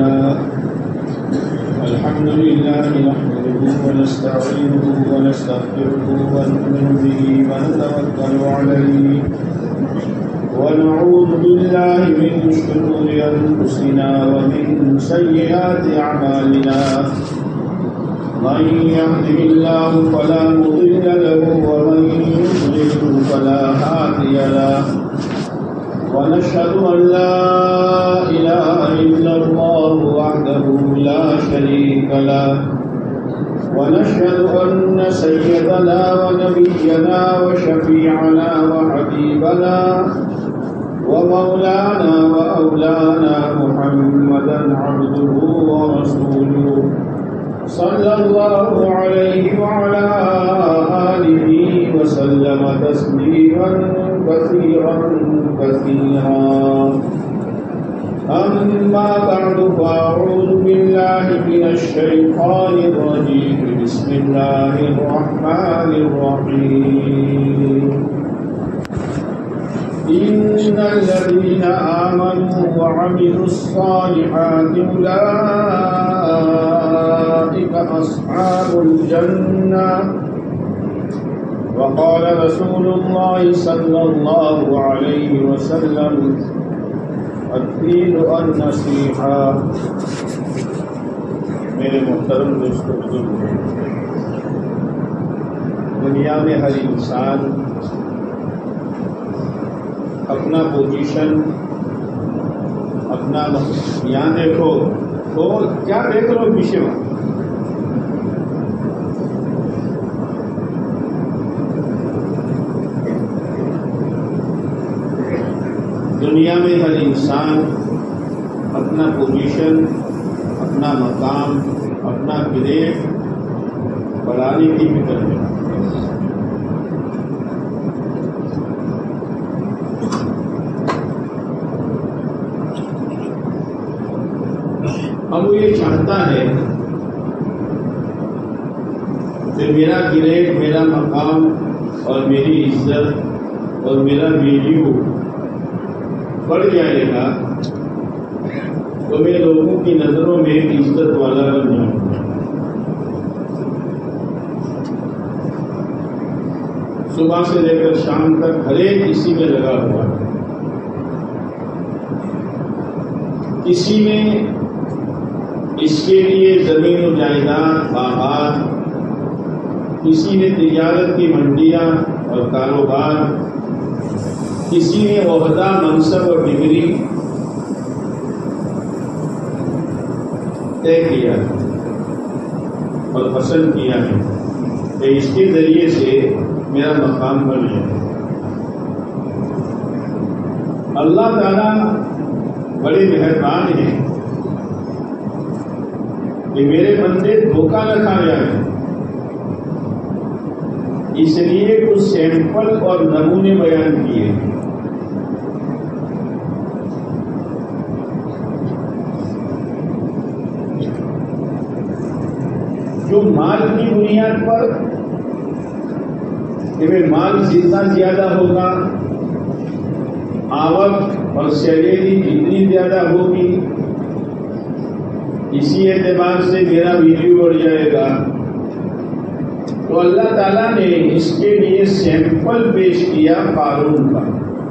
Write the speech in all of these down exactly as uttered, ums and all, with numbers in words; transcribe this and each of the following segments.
لله الحمد لله نحمده ونستعينه ونستغفره ونؤمن به ونتوكل عليه ونعوذ بالله من شرور أنفسنا ومن سيئات أعمالنا من يهده الله فلا مضل له ومن يضلل فلا هادي له ونشهد أن لا إله إلا الله وحده لا شريك له ونشهد أن سيدنا ونبينا وشفيعنا وحبيبنا ومولانا وأولانا محمدا عبده ورسوله صلى الله عليه وعلى آله وسلم تسليما كثيرا كثيرا أما بعد فأعوذ بالله من الشيطان الرجيم بسم الله الرحمن الرحيم إن الذين آمنوا وعملوا الصالحات أولئك أصحاب الجنة وقال رسول الله صلى الله عليه وسلم الدین النصیحہ. میرے محترم دوستوں بزرگ، دنیا میں ہر انسان اپنا پوزیشن اپنا یہاں دیکھو تو کیا دیکھ لو پیچھے وہاں دنیا میں ہر انسان اپنا پوزیشن اپنا مقام اپنا گریڈ بڑھانے کی فکر میں. اب وہ یہ چاہتا ہے کہ میرا گریڈ میرا مقام اور میری عزت اور میرا ویلیو بڑھ جائے گا تو میں لوگوں کی نظروں میں عزت والا بن جاؤں گا. صبح سے لے کر شام تک ہر ایک کسی میں لگا ہوا ہے. کسی میں اس کے لیے زمین و جائیداد باغات، کسی نے تجارت کی منڈیاں اور کاروبار، کسی نے عہدہ منصب اور ڈگری طے کیا اور پسند کیا ہے کہ اس کے ذریعے سے میرا مقام بن جائے. اللہ تعالیٰ بڑے مہربان ہیں کہ میرے بندے دھوکہ نہ کھا جائیں، اس لیے کچھ سیمپل اور نمونے بیان کیے. جو مال کی بنیاد پر کہ مال جتنا زیادہ ہوگا، آوک اور سیلری جتنی زیادہ ہوگی، اسی اعتبار سے میرا ویلیو بڑھ جائے گا. تو اللہ تعالیٰ نے اس کے لیے سیمپل پیش کیا قارون کا.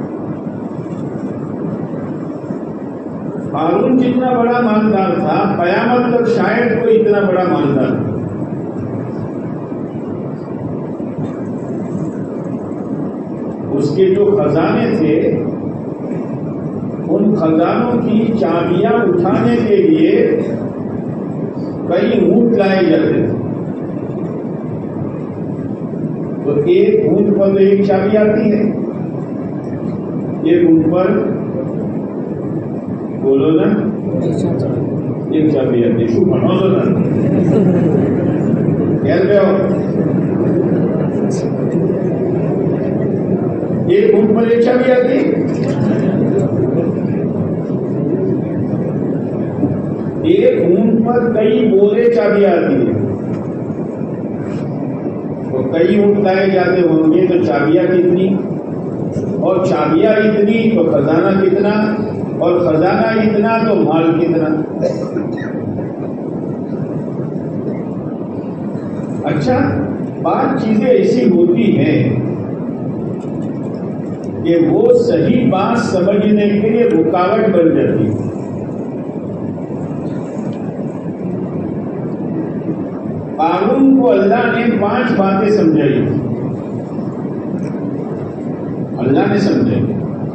قارون جتنا بڑا مالدار تھا، قیامت تک شاید کوئی اتنا بڑا مالدار تھا. اس کے جو خزانے تھے، ان خزانوں کی چابیاں اٹھانے کے لیے کئی اونٹ لائے جاتے تھے. تو ایک اونٹ پر تو ایک چابی آتی ہے، ایک اونٹ پر بولو نا ایک چابی آتی ہے. شو بنو دو نا کہہ رہے ہو ایک اونٹ پر ایک چابی آتی ہے. ایک اونٹ پر کئی بولے چابی آتی ہے. تو کئی اونٹ لائے جاتے ہوں گے تو چابیاں کتنی، اور چابیاں اتنی تو خزانہ کتنا، اور خزانہ اتنا تو مال کتنا. اچھا، بعض چیزیں ایسی ہوتی ہیں کہ وہ صحیح بات سمجھنے کے لیے رکاوٹ بن جاتی ہے. قارون کو اللہ نے پانچ باتیں سمجھائی، اللہ نے سمجھائی،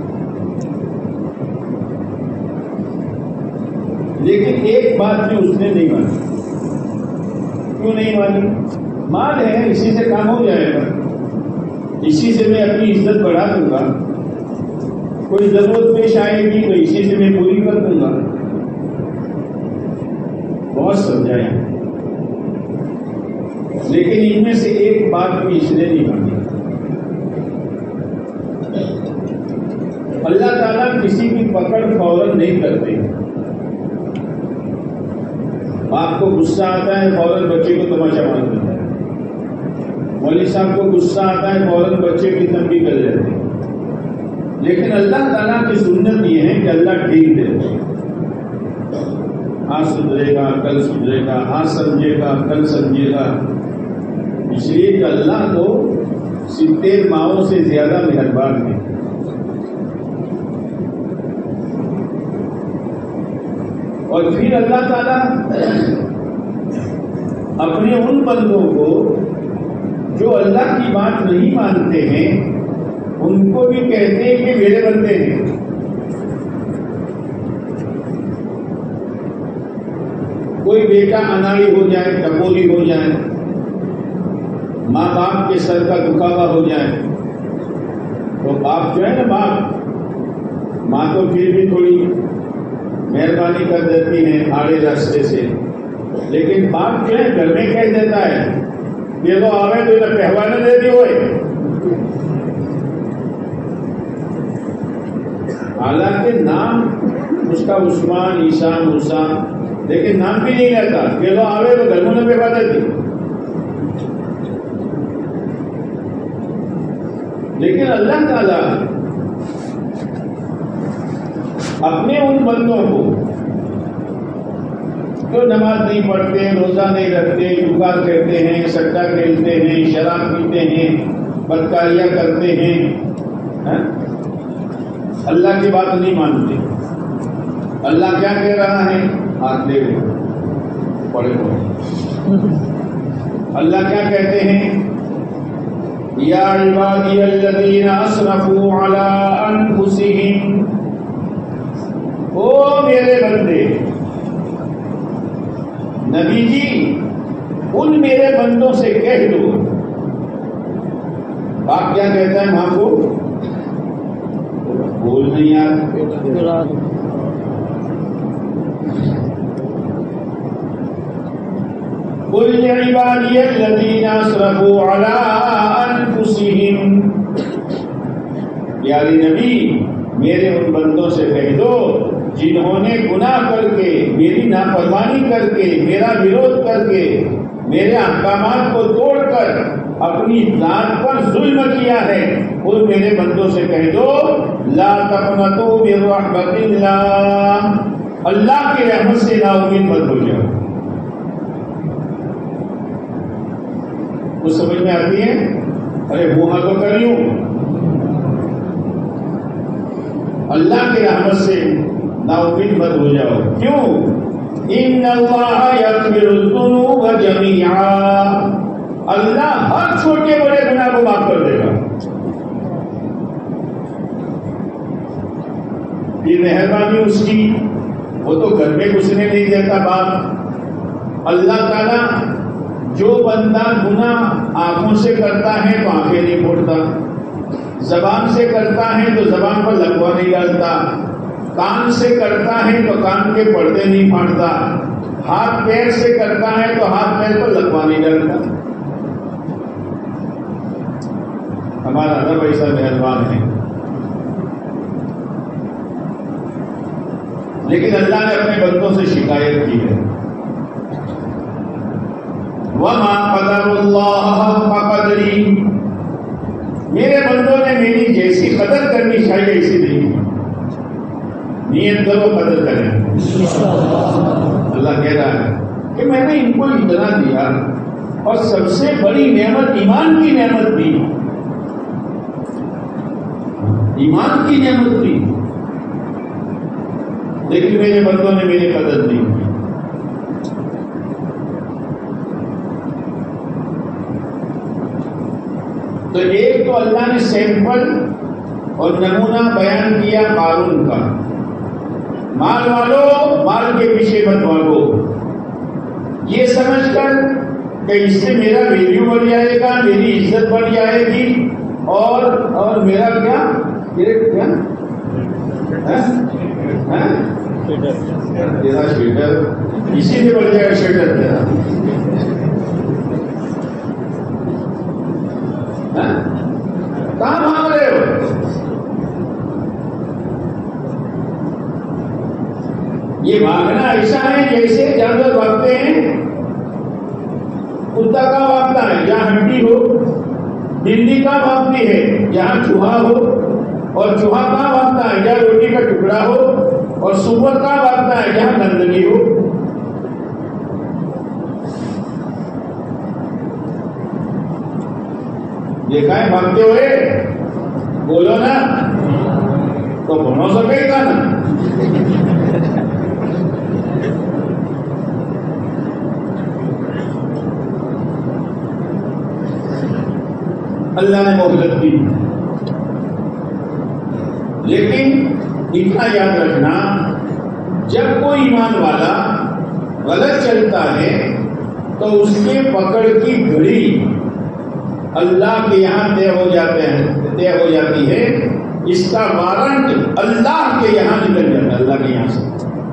لیکن ایک بات بھی اس نے نہیں مانی. کیوں نہیں مانی؟ مال ہے، اسی سے کام ہو جائے گا، اسی سے میں اپنی عزت بڑھا دوں گا، کوئی ضرورت پیش آئے گی تو اسی سے میں پوری کر دوں گا. بہت سمجھایا، لیکن ان میں سے ایک بات بھی اس نے نہیں مانی. اللہ تعالیٰ کسی کی پکڑ فوراً نہیں کرتے. باپ کو غصہ آتا ہے فوراً بچے کو تماشا مار دیتا ہے، مولوی صاحب کو غصہ آتا ہے فوراً بچے کی تنبیہ کر لیتے ہیں. لیکن اللہ تعالیٰ کی سنت یہ ہے کہ اللہ ٹھیک دیتے ہیں. آج سدھرے گا کل سدھرے گا، آج سمجھے گا کل سمجھے گا. اس لیے کہ اللہ تو ستر ماؤں سے زیادہ مہربان ہے. اور پھر اللہ تعالیٰ اپنے ان بندوں کو جو اللہ کی بات نہیں مانتے ہیں ان کو بھی کہتے ہیں کہ میرے بندے ہیں. کوئی بیٹا اناڑی ہو جائے، ٹپولی ہو جائے، ماں باپ کے سر کا دکھاوا ہو جائے تو باپ جو ہے نا، باپ ماں تو پھر بھی تھوڑی مہربانی کر دیتی ہے آڑے راستے سے، لیکن باپ جو ہے گھر میں کہہ دیتا ہے یہ تو آوے تو ادھر پہوانے دے دی ہوئے. حالانکہ نام اس کا عثمان، عیسیٰ، موسیٰ، لیکن نام بھی نہیں لیتا. یہ تو آوے تو گھروں نے پہوا دیتی. لیکن اللہ تعالیٰ اپنے ان بندوں کو جو نماز نہیں پڑھتے، روزہ نہیں رکھتے، جگا کھیلتے ہیں، سٹا کھیلتے ہیں، شراب پیتے ہیں، بدکاریاں کرتے ہیں، اللہ کی بات نہیں مانتے. اللہ کیا کہہ رہا ہے؟ ہاتھ لے لو پڑے پڑے. اللہ کیا کہتے ہیں؟ یا عبادی الذین اسرفوا علی انفسہم، او میرے بندے. نبی جی ان میرے بندوں سے کہہ دو. باپ کیا کہتا ہے ماں کو؟ بول نہیں یار. قل لعبادی الذین اسرفوا علی انفسہم، پیارے نبی میرے ان بندوں سے کہہ دو جنہوں نے گناہ کر کے، میری نافرمانی کر کے، میرا وروध کر کے، میرے احکامات کو توڑ کر اپنی ذات پر ظلم کیا ہے، ان میرے بندوں سے کہہ دو لا تقنطوا من رحمت اللہ، اللہ کی رحمت سے نا امید مت ہو جاؤ. کچھ سمجھ میں آتی ہے؟ ارے وہ تو کر لوں. اللہ کی رحمت سے نا امید مت ہو جاؤ. کیوں؟ ان اللہ یغفر الذنوب جميعا، اللہ ہر چھوٹے بڑے گناہ کو معاف کر دے گا. یہ مہربانی اس کی، وہ تو گھر میں گھسنے نہیں دیتا باپ. اللہ تعالیٰ جو بندہ گناہ آنکھوں سے کرتا ہے تو آنکھیں نہیں پھوڑتا، زبان سے کرتا ہے تو زبان پر لقوہ نہیں ڈالتا، کان سے کرتا ہے تو کان کے پردے نہیں پھاڑتا، ہاتھ پیر سے کرتا ہے تو ہاتھ پیر پر لقوہ نہیں ڈالتا. ہمارا رب ایسا مہربان ہے. لیکن اللہ نے اپنے بندوں سے شکایت کی ہے، وَمَا قَدَرُ اللَّهَ حَقَّ قَدْرِهِ، میرے بندوں نے میری جیسی قدر کرنی چاہیے ایسی نہیں. نیت کرو قدر کریں. اللہ کہہ رہا ہے کہ میں نے ان کو اتنا دیا اور سب سے بڑی نعمت ایمان کی نعمت دی. ایمان کی نعمت دی لیکن میرے بندوں نے میری قدر نہیں کی. تو ایک تو اللہ نے سیمپل اور نمونہ بیان کیا قارون کا. مال والو مال کے پیچھے مت بھاگو یہ سمجھ کر کہ اس سے میرا ویلیو بڑھ جائے گا, میری عزت بڑھ جائے گی اور اور میرا کیا کیا تیرا شیٹر اسی سے بڑھ جائے گا. شیٹر تیرا کہاں بھاگ رہے ہو؟ یہ بھاگنا ایسا ہے جیسے جانور بھاگتے ہیں. کتا کا بھاگتا ہے جہاں ہڈی ہو, بلی کا بھاگتی ہے جہاں چوہا ہو, اور چوہا کا بھاگتا ہے جہاں روٹی کا ٹکڑا ہو, اور سور کا بھاگتا ہے جہاں گندگی ہو. دیکھا ہے بھاگتے ہوئے؟ بولو نا تو بنو سکے گا نا. اللہ نے مہلت دی لیکن اتنا یاد رکھنا جب کوئی ایمان والا غلط چلتا ہے تو اس کے پکڑ کی گھڑی اللہ کے یہاں طے ہو جاتے ہیں طے ہو جاتی ہے. اس کا وارنٹ اللہ کے یہاں نکل جاتا ہے, اللہ کے یہاں سے.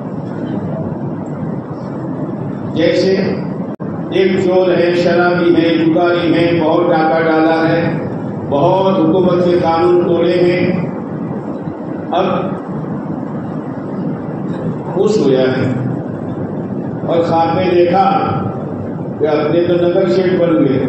جیسے ایک چور ہے, شرابی ہے, جگاری ہے, بہت ڈاکہ ڈالا ہے, بہت حکومت کے قانون توڑے ہیں, اب خوش ہوا ہے اور خواب میں دیکھا کہ اپنے تو نگر شیٹ بن گئے,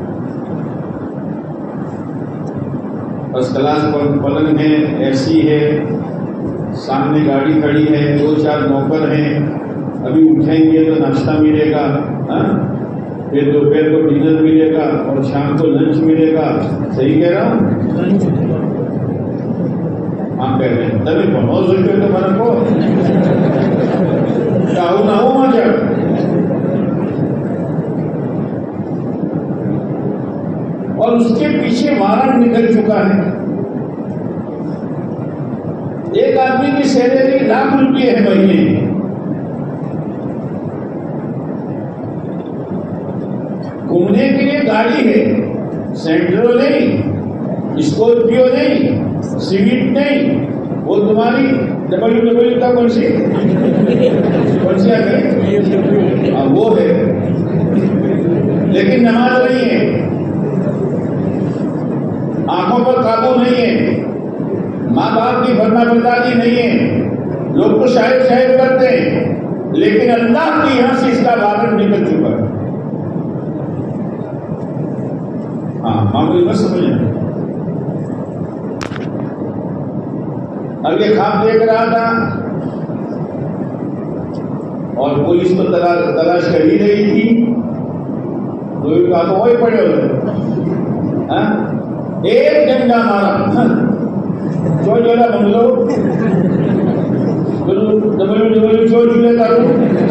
فرسٹ کلاس پلنگ ہے, اے سی ہے, سامنے گاڑی کھڑی ہے, دو چار نوکر ہیں, ابھی اٹھیں گے تو ناشتہ ملے گا, پھر دوپہر کو ڈنر ملے گا اور شام کو لنچ ملے گا. صحیح کہہ رہا ہوں؟ ہاں کہہ رہے ہیں تبھی بہت ضرور تو من کو چاہو نہ ہو مجھے. اور اس کے پیچھے وارنٹ نکل چکا ہے. ایک آدمی کی سیلری لاکھ روپئے ہے مہینے, گھومنے کے لیے گاڑی ہے, سینٹرو نہیں, اسکارپیو نہیں, سویٹ نہیں, وہ تمہاری ڈبلو ڈبلو کا کون سی کون سی آتی ہے وہ ہے, لیکن نماز نہیں ہے, آنکھوں پر قابو نہیں ہے, ماں باپ کی فرما برداری نہیں ہے. لوگ تو شاید شاید کرتے ہیں لیکن اللہ کے یہاں سے اس کا وارنٹ نکل چکا ہے. ہاں معمولی بس سمجھیں. اب یہ خواب دیکھ رہا تھا اور پولیس تو تلاش کر ہی رہی تھی, تو کہا تو وہی پڑے ہوئے, ایک ڈنڈا مارا, جو جوڑا بنگلو ڈبلو ڈبلو جو جھولے کرو,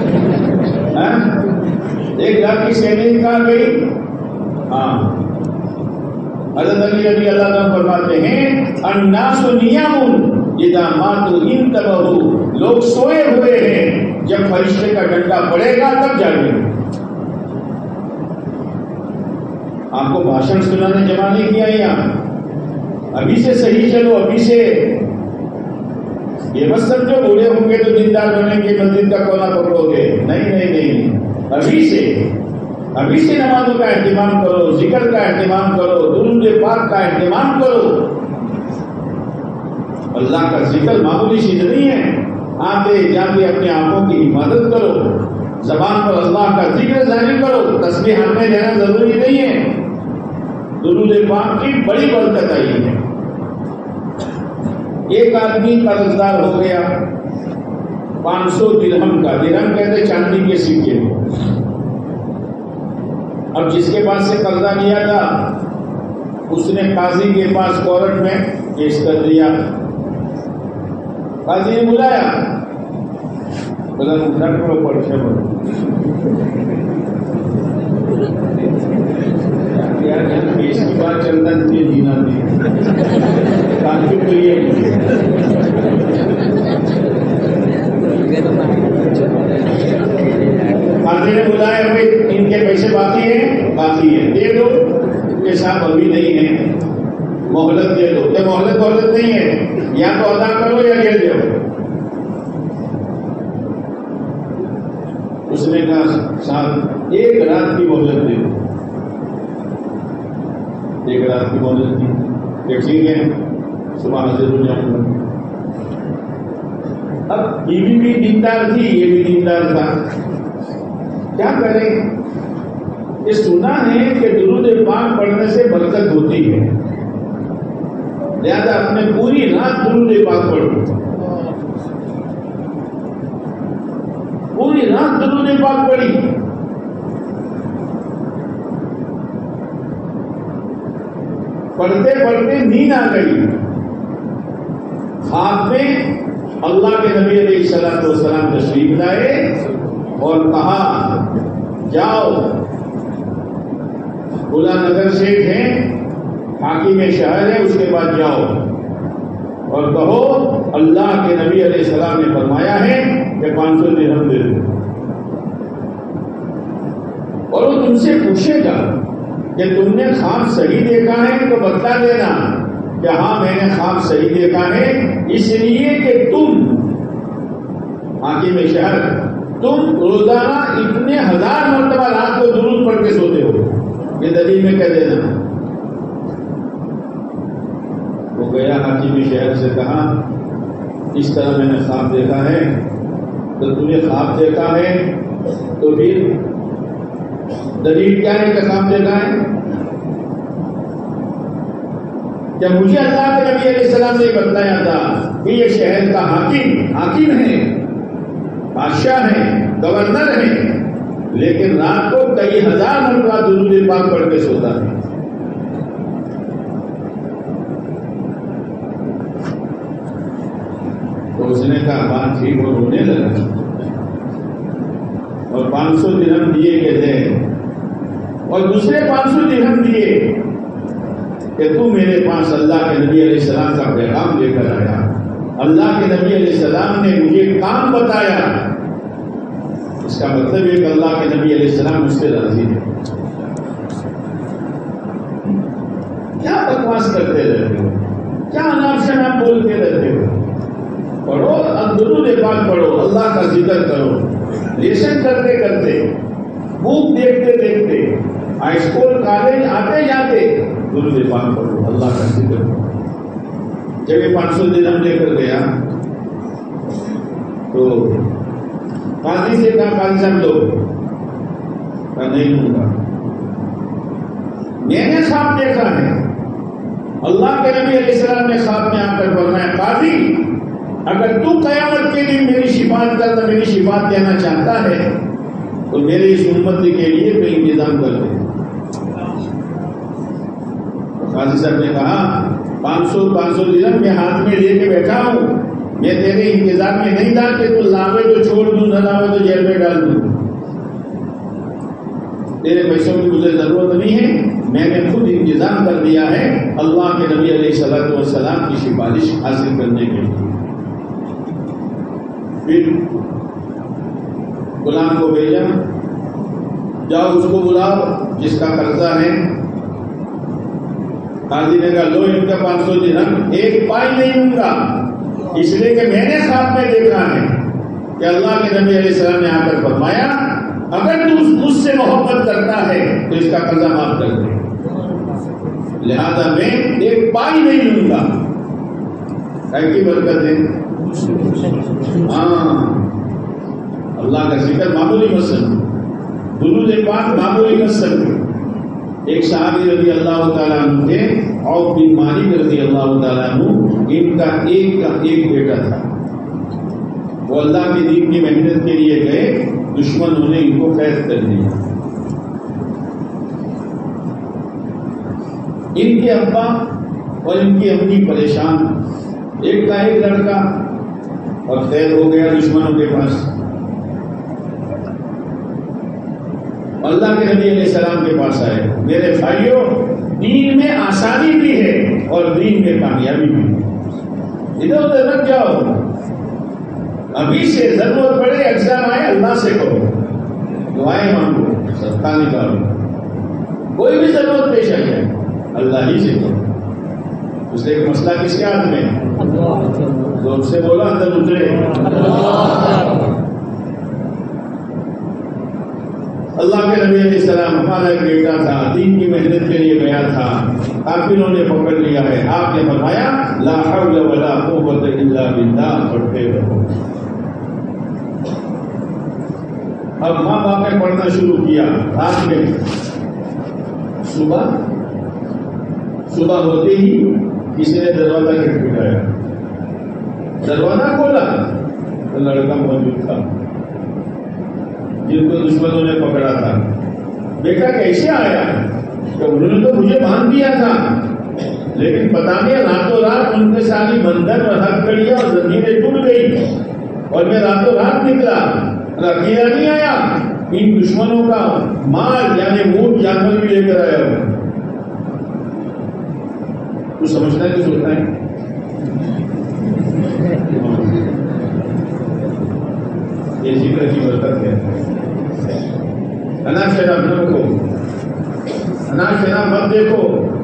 ایک لاکھ کی سیلری نکال گئی. ہاں حضرت علی رضی اللہ عنہ فرماتے ہیں الناس نیام اذا ماتوا انتبہوا, لوگ سوئے ہوئے ہیں, جب فرشتے کا ڈنڈا پڑے گا تب جاگیں گے. آپ کو بھاشن سنانے جمع نہیں کیا یہاں, ابھی سے صحیح چلو, ابھی سے یہ بس سمجھو بوڑھے ہوں گے تو دیندار بنیں گے, مسجد کا کونا پکڑو گے, نہیں نہیں نہیں, ابھی سے ابھی سے نمازوں کا اہتمام کرو, ذکر کا اہتمام کرو, درود پاک کا اہتمام کرو. اللہ کا ذکر معمولی چیز نہیں ہے. آتے جاتے اپنے آنکھوں کی حفاظت کرو, زبان پر اللہ کا ذکر جاری کرو, تسبیح ہاتھ میں لینا ضروری نہیں ہے. درود پاک کی بڑی برکت آئی ہے. ایک آدمی قرضدار ہو گیا, پانچ سو درہم کا، درہم کہتے چاندی کے سکے کو. اب جس کے پاس سے قرضہ لیا تھا اس نے قاضی کے پاس کورٹ میں کیس کر دیا. قاضی نے بلایا، بولا اٹھا کرو پرچے بھرو. کیس کی بات چلتا تجھے جینا نہیں، قاضی تو یہ قاضی نے بلایا، بھائی ان کے پیسے باقی ہیں؟ باقی ہے، دے دو. کہ صاحب ابھی نہیں ہے، مہلت دے دو. کہ مہلت مہلت نہیں ہے، یا تو ادا کرو یا دے دو. اس نے کہا صاحب ایک رات کی مہلت دے دو. ایک رات کی مہلت دی کہ ٹھیک ہے صبح حاضر ہو جاؤں گا. اب بیوی بھی دیندار تھی، یہ بھی دیندار تھا. کیا کریں؟ یہ سنا ہے کہ درود پاک پڑھنے سے برکت ہوتی ہے، لہذا اپنے پوری رات درود پاک پڑھو. پوری رات درود پاک پڑھی. پڑھتے پڑھتے نیند آ گئی. خواب میں اللہ کے نبی علیہ الصلوۃ والسلام تشریف لائے اور کہا جاؤ بلا نگر شیخ ہیں، حاکم شہر ہے، اس کے بعد جاؤ اور کہو اللہ کے نبی علیہ السلام نے فرمایا ہے کہ پانچ سو درہم دے دو. اور وہ تم سے پوچھے گا کہ تم نے خواب صحیح دیکھا ہے تو بتلا دینا کہ ہاں میں نے خواب صحیح دیکھا ہے، اس لیے کہ تم حاکم شہر تم روزانہ اتنے ہزار مرتبہ رات کو درود پڑھ کے سوتے ہو. یہ دلیل میں کہہ دینا. وہ گیا حاکم شہر سے کہا اس طرح میں نے خواب دیکھا ہے. تو تم نے خواب دیکھا ہے تو پھر دلیل کیا ہے کہ خواب دیکھا ہے؟ جب مجھے اللہ کے نبی علیہ السلام نے بتلایا تھا کہ یہ شہر کا حاکم حاکم ہے، بادشاہ ہے، گورنر ہے، لیکن رات کو کئی ہزار مرتبہ درود پاک پڑھ کے سوتا ہے. تو اس نے کہا بات ٹھیک ہو، رونے لگا اور پانچ سو درہم دیے کے تھے اور دوسرے پانچ سو درہم دیے کہ تو میرے پاس اللہ کے نبی علیہ السلام کا پیغام لے کر آیا. اللہ کے نبی علیہ السلام نے مجھے کام بتایا. اس کا مطلب ہے کہ اللہ کے نبی علیہ السلام مجھ سے راضی ہے. کیا بکواس کرتے رہتے ہو؟ کیا اناپ شناپ بولتے رہتے ہو؟ پڑھو، درود پاک پڑھو، اللہ کا ذکر کرو، لیسن کرتے کرتے، بک دیکھتے دیکھتے، ہائی اسکول کالج آتے جاتے درود پاک پڑھو، اللہ کا ذکر کرو. جب یہ پانچ سو درہم لے کر گیا تو قاضی سے کہا قاضی صاحب دو. کہا نہیں دوں گا، میں نے خواب دیکھا ہے. اللہ کے نبی علیہ السلام نے خواب میں آ کر فرمایا قاضی اگر تو قیامت کے دن میری شفاعت کرنا میری شفاعت کہنا چاہتا ہے تو میرے اس امت کے لیے کوئی انتظام کر دے. قاضی صاحب نے کہا پانچ سو پانچ سو درہم میں ہاتھ میں لے کے بیٹھا ہوں، میں تیرے انتظام میں نہیں تھا کہ تو لاوے تو چھوڑ دوں، نہ لاوے تو جیل میں ڈال دوں. تیرے پیسوں کی مجھے ضرورت نہیں ہے، میں نے خود انتظام کر دیا ہے اللہ کے نبی علیہ الصلوۃ والسلام کی سفارش حاصل کرنے کے لیے. پھر غلام کو بھیجا، جاؤ اس کو بلاؤ جس کا قرضہ ہے. قاضی نے کہا لو ان کا پانچ سو درہم، ایک پائی نہیں دوں گا، اس لیے کہ میں نے خواب میں دیکھا ہے کہ اللہ کے نبی علیہ السلام نے آ کر فرمایا اگر تو مجھ سے محبت کرتا ہے تو اس کا قرضہ معاف کر دے، لہذا میں ایک پائی نہیں لوں گا. کی برکت ہے. ہاں اللہ کا ذکر معمولی مسئلہ، درود پاک معمولی مسئلہ. ایک صحابی رضی اللہ تعالیٰ عنہ تھے، عوف بن مالک رضی اللہ تعالیٰ عنہ، ان کا ایک کا ایک بیٹا تھا. وہ اللہ کے دین کی محنت کے لیے گئے، دشمنوں نے ان کو قید کر دیا. ان کے ابا اور ان کی امی پریشان، ایک کا ایک لڑکا اور قید ہو گیا دشمنوں کے پاس. اللہ کے نبی علیہ السلام کے پاس آئے، میرے بھائیوں دین میں آسانی بھی ہے اور دین میں کامیابی بھی ہے، ادھر ادھر مت جاؤ. ابھی سے ضرورت پڑے ایگزام آئے اللہ سے کرو، دعائیں مانگو، صدقہ نکالو، کوئی بھی ضرورت پیش آ جائے اللہ ہی سے کرو. اس لیے مسئلہ کس کے ہاتھ میں ہے؟ زور سے بولا اندر اترے. اللہ کے نبی علیہ السلام ہمارا ایک بیٹا تھا، دین کی محنت کے لیے گیا تھا، کافروں نے پکڑ لیا ہے. آپ نے فرمایا لا حول ولا قوت الا باللہ، پڑھتے رہو. اب ماں باپ نے پڑھنا شروع کیا. رات میں صبح صبح ہوتے ہی کسی نے دروازہ کھٹکھٹایا، دروازہ کھولا تو لڑکا موجود تھا جن کو دشمنوں نے پکڑا تھا. دیکھا کیسے آیا کہ انہوں نے تو مجھے باندھ دیا تھا، لیکن پتا نہیں راتوں رات ان کے ساری بندھن اور حق کڑیاں اور زمینیں ٹوٹ گئی اور میں راتوں رات نکلا. اکیلا نہیں آیا، ان دشمنوں کا مال یعنی اونٹ جانور بھی لے کر آیا ہوں. تو سمجھنا کہ سوچنا ہے یہ ذکر کی برکت ہے. اناج شراب نہ رکھو، اناج شراب مت دیکھو،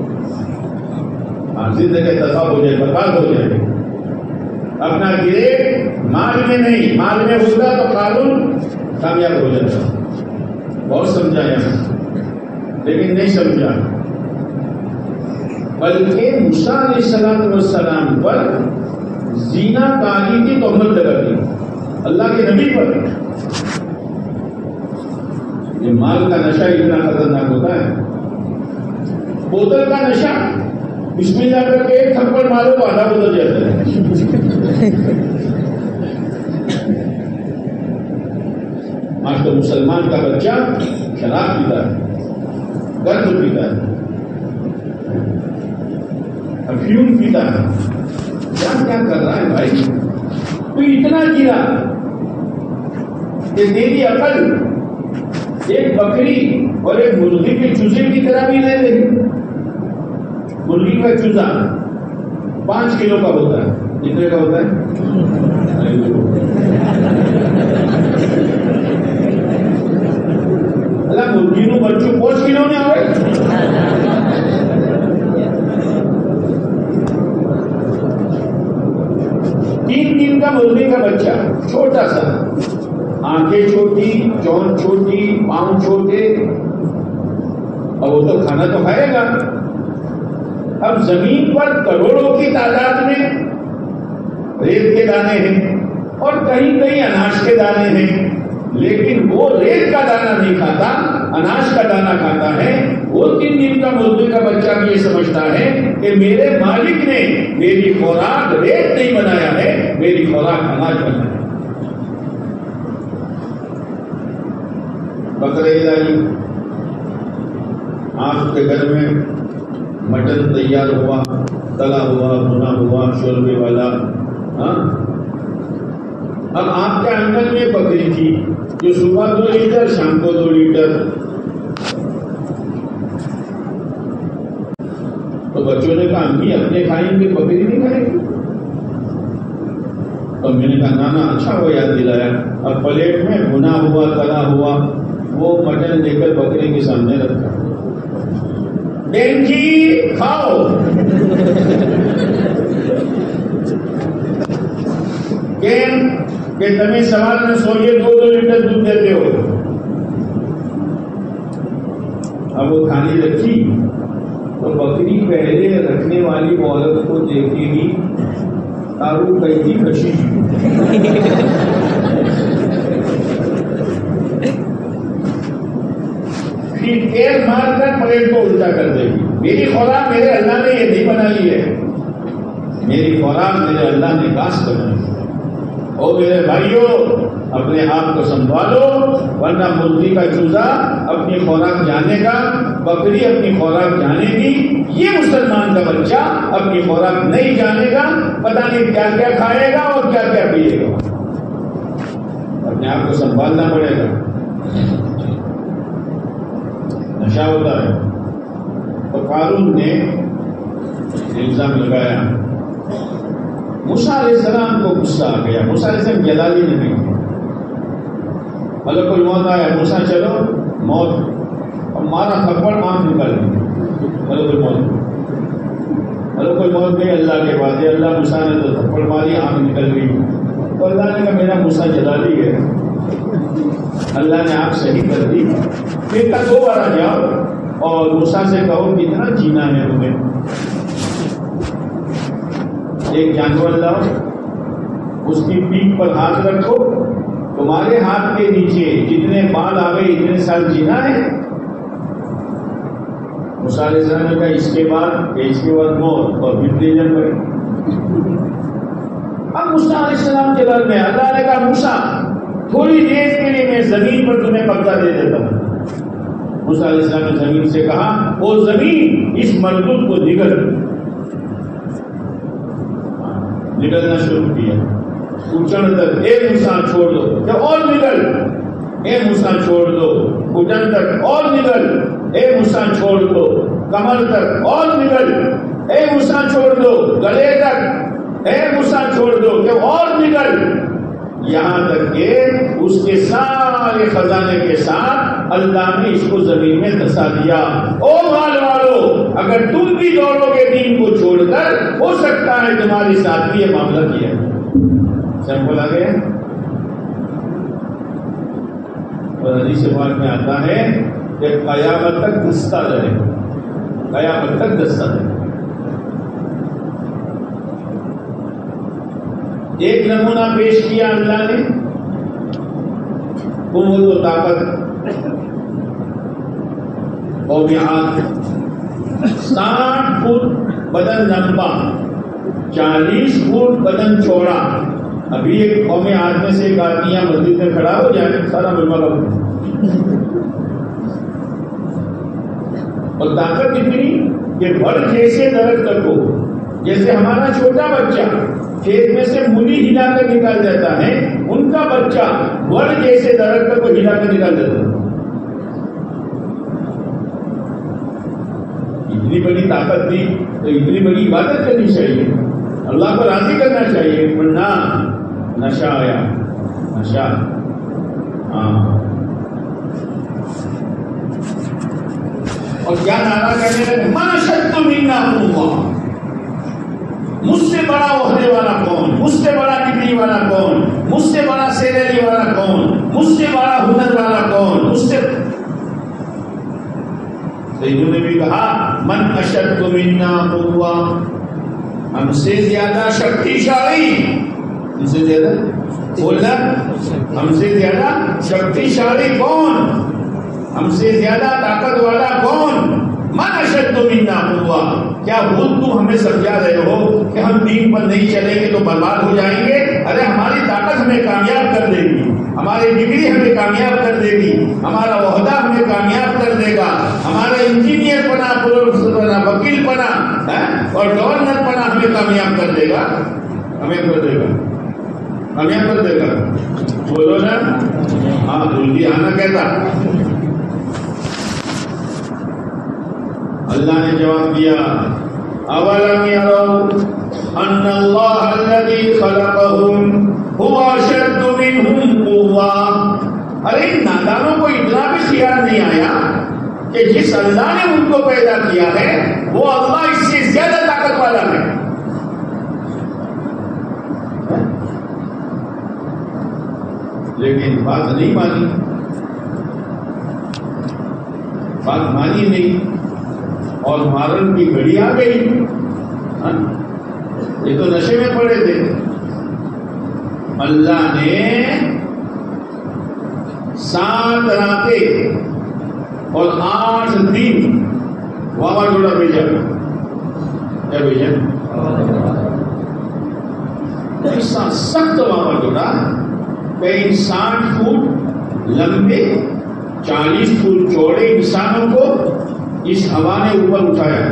زندگی تباہ ہو جائے، برباد ہو جائے. اپنا گرے مال میں نہیں، مال میں ہوتا تو قانون کامیاب ہو جاتا. بہت سمجھایا لیکن نہیں سمجھا، بلکہ موسیٰ علیہ السلام پر زنا کاری کی تہمت لگا دی اللہ کے نبی پر. یہ مال کا نشہ اتنا خطرناک ہوتا ہے. بوتل کا نشہ بسم اللہ کر کے ایک تھپڑ مارو تو آدھا بدل جاتا ہے. آج تو مسلمان کا بچہ شراب پیتا ہے، گرد پیتا ہے، افیون پیتا ہے. کیا کیا کر رہا ہے بھائی؟ تو اتنا گرا کہ تیری عقل ایک بکری اور ایک مرغی کے چوزے کی طرح بھی نہیں رہی. مرغی کا چوزا پانچ کلو کا ہوتا ہے، کتنے کا ہوتا ہے؟ اللہ مرغی نو بچوں پانچ کلو نے آئے. تین دن کا مرغی کا بچہ چھوٹا سا، آنکھیں چھوٹی، چون چھوٹی، پاؤں چھوٹے، اور وہ تو کھانا تو کھائے گا. اب زمین پر کروڑوں کی تعداد میں ریت کے دانے ہیں اور کہیں کہیں اناج کے دانے ہیں، لیکن وہ ریت کا دانا نہیں کھاتا، اناج کا دانا کھاتا ہے. وہ تین دن کا مرغی کا بچہ بھی یہ سمجھتا ہے کہ میرے مالک نے میری خوراک ریت نہیں بنایا ہے، میری خوراک اناج بنایا ہے. بکرے لائی، آپ کے گھر میں مٹن تیار ہوا، تلا ہوا، بھنا ہوا، شوربے والا. ہاں اب آپ کے آنگن میں بکری تھی جو صبح دو لیٹر شام کو دو لیٹر. تو بچوں نے کہا امی اپنے کھائیں گے، بکری نہیں کھائیں گے. اور میں نے کہا نانا اچھا ہو یاد دلایا. اب پلیٹ میں بھنا ہوا تلا ہوا وہ مٹن لے کر بکری کے سامنے رکھا. بہن جی کھاؤ. کہ تمہیں سوال میں سوئیے دو دو لیٹر دودھ دیتے ہو. اب وہ کھانے رکھی تو بکری پہلے رکھنے والی عورت کو دیکھے ہی کارو کئی کشی. پھر تیل مار کر پلیٹ کو الٹا کر دے گی. میری خوراک میرے اللہ نے یہ نہیں بنائی ہے، میری خوراک میرے اللہ نے کاش بنائی. او میرے بھائیوں اپنے آپ کو سنبھالو ورنہ مرغی کا چوزا اپنی خوراک جانے گا، بکری اپنی خوراک جانے گی، یہ مسلمان کا بچہ اپنی خوراک نہیں جانے گا، پتہ نہیں کیا کیا کھائے گا اور کیا کیا پیے گا۔ اپنے آپ کو سنبھالنا پڑے گا۔ نشہ ہوتا ہے۔ تو قارون نے الزام لگایا، موسیٰ علیہ السلام کو غصہ آ گیا، موسیٰ علیہ السلام جلالی نہیں تھے، ملک الموت آیا، موسیٰ چلو موت، اور مارا تھپڑ آنکھ نکل گئی، ملک الموت ملک الموت گئی اللہ کے بعد، اللہ موسیٰ نے تو تھپڑ ماری، آنکھ نکل گئی، تو اللہ نے کہا میرا موسیٰ جلالی ہے، اللہ نے آپ صحیح کر دی، پھر کا دو بار جاؤ اور موسیٰ سے کہو کتنا جینا ہے تمہیں، ایک جانور لاؤ، اس کی پیٹھ پر ہاتھ رکھو، تمہارے ہاتھ کے نیچے جتنے بال آ گئے اتنے سال جینا ہے۔ موسیٰ علیہ السلام نے کہا اس کے بعد اس کے بعد موت، اور پھر لیجن پڑے۔ اب موسیٰ علیہ السلام کے دل میں اللہ نے کہا موسیٰ تھوڑی دیر کے لیے میں زمین پر تمہیں قبضہ دے دیتا ہوں۔ موسیٰ علیہ السلام نے زمین سے کہا وہ زمین اس مردود کو نگل نگلنا شروع کیا، اچھڑ تک اے موسیٰ چھوڑ دو، کہ اور نگل، اے موسیٰ چھوڑ دو، گھٹن تک اور نگل، اے موسیٰ چھوڑ دو، کمر تک اور نگل، اے موسیٰ چھوڑ دو، گلے تک، اے موسیٰ چھوڑ دو، کہ اور نگل، یہاں تک کہ اس کے سارے خزانے کے ساتھ اللہ نے اس کو زمین میں دھسا دیا۔ او مال والو اگر تم بھی دوڑو گے دین کو چھوڑ کر، ہو سکتا ہے تمہارے ساتھ بھی یہ معاملہ کیا۔ سمپل آ گیا۔ اور حدیث پاک میں آتا ہے کہ قیامت تک دھستا رہے، قیامت تک دھستا رہے۔ ایک نمونہ پیش کیا اللہ نے، قوت و طاقت، قوم عاد ساٹھ فٹ بدن لمبا، چالیس فٹ بدن چوڑا۔ ابھی ایک قوم عاد میں سے ایک آدمی یہاں مسجد میں کھڑا ہو جائے سارا ملما کا، اور طاقت اتنی کہ بڑ جیسے درخت کو، جیسے ہمارا چھوٹا بچہ کھیت میں سے مولی ہلا کر نکال دیتا ہے، ان کا بچہ وڑ جیسے درخت کو ہلا کر نکال دیتا ہے۔ اتنی بڑی طاقت دی تو اتنی بڑی عبادت کرنی چاہیے، اللہ کو راضی کرنا چاہیے، ورنہ نشہ آیا، نشہ۔ ہاں، اور کیا نعرہ کرنے لگے، من اشد منا قوة، مجھ سے بڑا عہدے والا کون، مجھ سے بڑا ڈگری والا کون، مجھ سے بڑا سیلری والا کون، مجھ سے بڑا ہنر والا کون، مجھ سے سیدوں نے بھی کہا من اشد منا قوة، ہم سے زیادہ شکتیشالی، ہم سے زیادہ بولنا، ہم سے زیادہ شکتیشالی کون، ہم سے زیادہ طاقت والا کون، من اشد منا قوة۔ کیا خود تم ہمیں سمجھا رہے ہو کہ ہم دین پر نہیں چلیں گے تو برباد ہو جائیں گے؟ ارے ہماری طاقت ہمیں کامیاب کر دے گی، ہماری ڈگری ہمیں کامیاب کر دے گی، ہمارا عہدہ ہمیں کامیاب کر دے گا، ہمارا انجینئر بنا، پروفیسر بنا، وکیل بنا اور گورنر بنا ہمیں کامیاب کر دے گا، ہمیں کر دے گا، کامیاب کر دے گا۔ بولو نا، ہاں جلدی آنا کہتا۔ اللہ نے جواب دیا اولم يروا ان اللہ الذي خلقهم هو اشد منهم قوة۔ ارے ان نادانوں کو اتنا بھی خیال نہیں آیا کہ جس اللہ نے ان کو پیدا کیا ہے وہ اللہ اس سے زیادہ طاقت والا ہے۔ لیکن بات نہیں مانی، بات مانی نہیں، اور مارن کی گھڑی آ گئی۔ یہ تو نشے میں پڑے تھے۔ اللہ نے سات راتیں اور آٹھ دن وابا جوڑا بھیجا، کیا بھیجا؟ ایسا سخت وہاں جڑا کئی ساٹھ فٹ لمبے چالیس فٹ چوڑے انسانوں کو اس ہوا نے اوپر اٹھایا.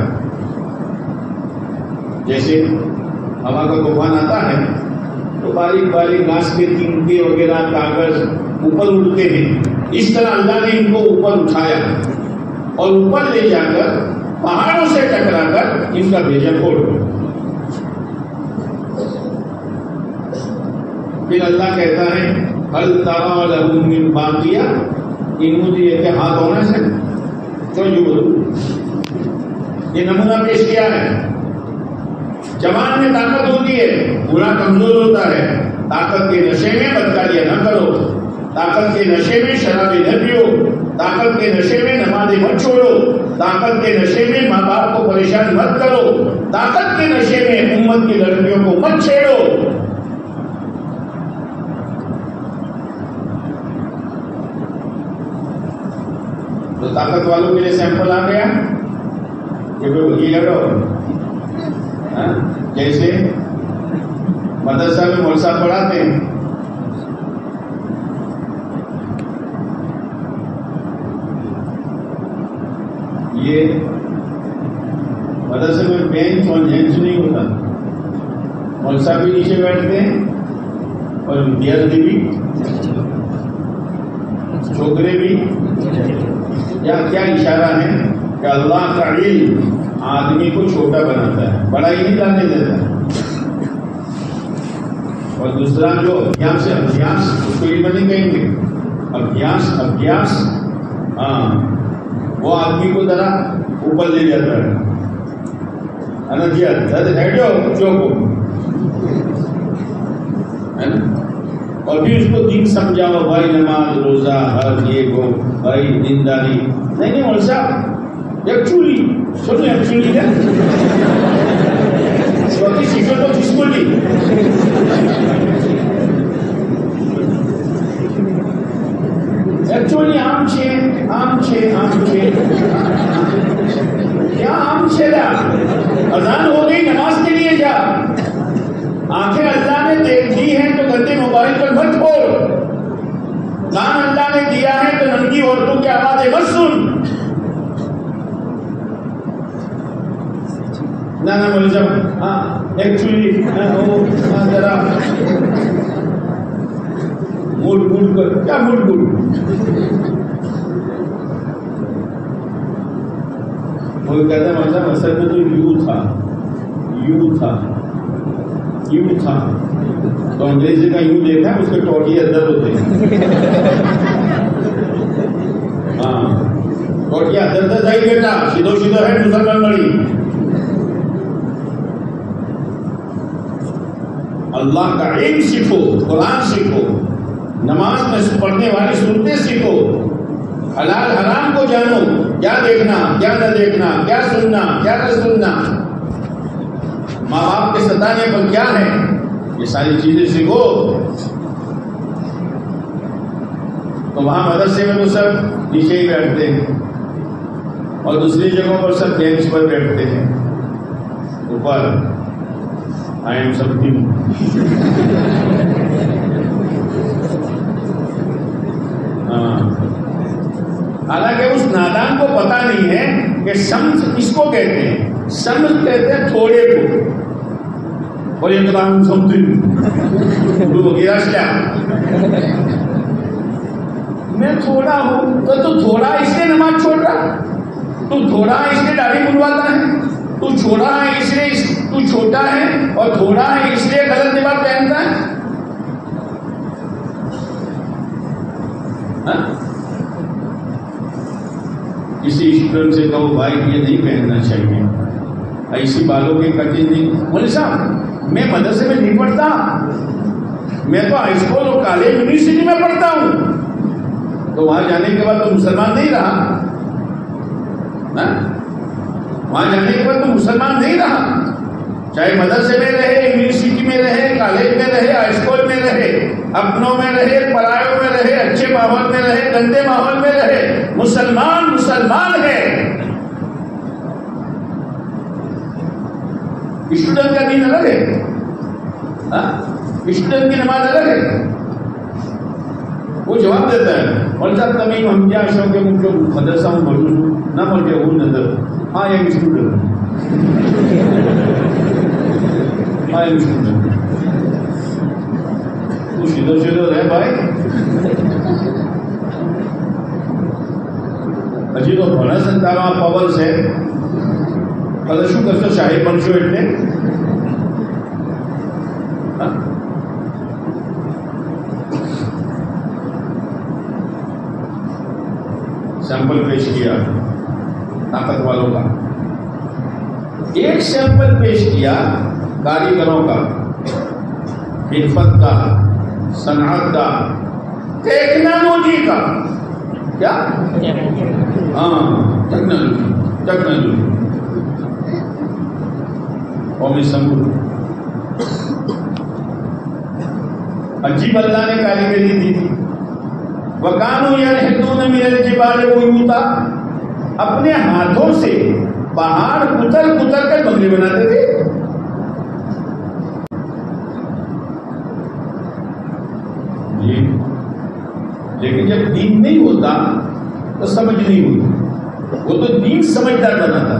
جیسے ہوا کا طوفان آتا ہے تو باریک باریک گھاس کے تنکے وغیرہ کاغذ اوپر اڑتے ہیں، اس طرح اللہ نے ان کو اوپر اٹھایا اور اوپر لے جا کر پہاڑوں سے ٹکرا کر ان کا بھیجا کھول دیا. پھر اللہ کہتا ہے ہل ترى لهم من باقیہ، ان مجھے یہ ہاتھ ہونا سے تو یہ نمونہ پیش کیا ہے. جوان میں طاقت ہوتی ہے، بوڑھا کمزور ہوتا ہے. طاقت کے نشے میں بدکاریاں نہ کرو، طاقت کے نشے میں شرابی نہ پیو، طاقت کے نشے میں نمازیں مت چھوڑو، طاقت کے نشے میں ماں باپ کو پریشان مت کرو، طاقت کے نشے میں امت کی لڑکیوں کو مت چھیڑو. تو طاقت والوں کے لیے سیمپل آ گیا کہ کوئی وکیل لگاؤ. جیسے مدرسہ میں مولوی صاحب پڑھاتے ہیں، یہ مدرسے میں بینچ اور جینچ نہیں ہوتا، مولوی صاحب بھی نیچے بیٹھتے ہیں اور ودیارتھی بھی، چھوکرے بھی. یا کیا اشارہ ہے کہ اللہ کا علم آدمی کو چھوٹا بناتا ہے، بڑا ہی نہیں جاننے دیتا ہے. اور دوسرا جو ابھیاس ہے، ابھیاس اس کو علم نہیں کہیں گے، ابھیاس ابھیاس ہاں وہ آدمی کو ذرا اوپر لے جاتا ہے. اور پھر اس کو دین سمجھاؤ، بھائی نماز روزہ حج یہ وہ بھائی دینداری. نہیں نہیں مولوی صاحب ایکچولی سنیں ایکچولی کیا سیکھو تو کس کو لی ایکچولی آم چھے آم چھے آم چھے کیا آم چھیلا اذان ہو گئی نماز کے لیے جا. آنکھیں اللہ نے دیکھ دی ہیں تو گندے موبائل پر مت کھول. کان اللہ نے دیا ہے تو ننگی عورتوں کی آوازیں مت سن. نہ نہ مولوی صاحب ہاں ایکچولی ذرا موڈ موڈ کر کیا موڈ موڈ وہ کہتا ہے مولوی صاحب اصل میں تو یوں تھا یوں تھا یوں تھا تو انگریزی کا یوں دیکھا اس کے ٹوٹی اندر ہوتے ہیں. ہاں ٹوٹی اندر اندر جائی بیٹا سیدھو سیدھو ہے مسلمان بڑی. اللہ کا علم سیکھو، قرآن سیکھو، نماز میں پڑھنے والی صورتیں سیکھو، حلال حرام کو جانو، کیا دیکھنا کیا نہ دیکھنا، کیا سننا کیا نہ سننا، ماں باپ کے ستانے پر کیا ہے، یہ ساری چیزیں سیکھو. تو وہاں مدرسے میں تو سب نیچے ہی بیٹھتے ہیں اور دوسری جگہوں پر سب بینچ پر بیٹھتے ہیں. اوپر آئی ایم سم تھنگ. ہاں حالانکہ اس نادان کو پتا نہیں ہے کہ سمجھ کس کو کہتے ہیں. سمجھ کہتے ہیں تھوڑے کو، اور یہ تو ہم سمجھ وغیرہ کیا میں تھوڑا ہوں تو تو تھوڑا اس لیے نماز چھوڑ رہا، تو تھوڑا اس لیے داڑھی بنواتا ہے، تو چھوڑا ہے اس لیے تو چھوٹا ہے اور تھوڑا ہے اس لیے غلط لباس پہنتا ہے. کسی اسٹوڈنٹ سے کہو بھائی یہ نہیں پہننا چاہیے، ایسی بالوں کی کٹنگ نہیں. مولوی صاحب میں مدرسے میں نہیں پڑھتا، میں تو ہائی اسکول اور کالج یونیورسٹی میں پڑھتا ہوں. تو وہاں جانے کے بعد تو مسلمان نہیں رہا، وہاں جانے کے بعد تو مسلمان نہیں رہا. چاہے مدرسے میں رہے، یونیورسٹی میں رہے، کالج میں رہے، ہائی اسکول میں رہے، اپنوں میں رہے، پرایوں میں رہے، اچھے ماحول میں رہے، گندے ماحول میں رہے، مسلمان مسلمان ہے. اسٹوڈنٹ کا دین الگ ہے. اسٹوڈنٹ کی نماز الگ ہے. وہ جواب دیتا ہے اور صاحب تمہیں ہم کیا شوق ہے مجھ کو مدرسہ میں پڑھوں نہ پڑھ کے وہ نظر ہاں ایک اسٹوڈنٹ ہاں ایک اسٹوڈنٹ تو سیدھو سیدھو رہے بھائی. હજી તો ઘણા સંતામાં પાવર છે હવે શું કરશો સાહેબ બનશો એટલે सैंपल पेश किया ताकत वालों का, एक सैंपल पेश किया कारीगरों का, हिरफत का, सनअत का, टेक्नोलॉजी का. क्या? हाँ, टेक्नोलॉजी टेक्नोलॉजी कौमी समूह. अजीब अल्लाह ने कारीगरी दी थी. वकानु यनहितून मिनल जिबाल बुयूता, अपने हाथों से पहाड़ कुतर कुतर कर बंगले बनाते थे. जी, लेकिन जब दीन नहीं होता तो समझ नहीं होती. वो तो दीन समझदार बनाता,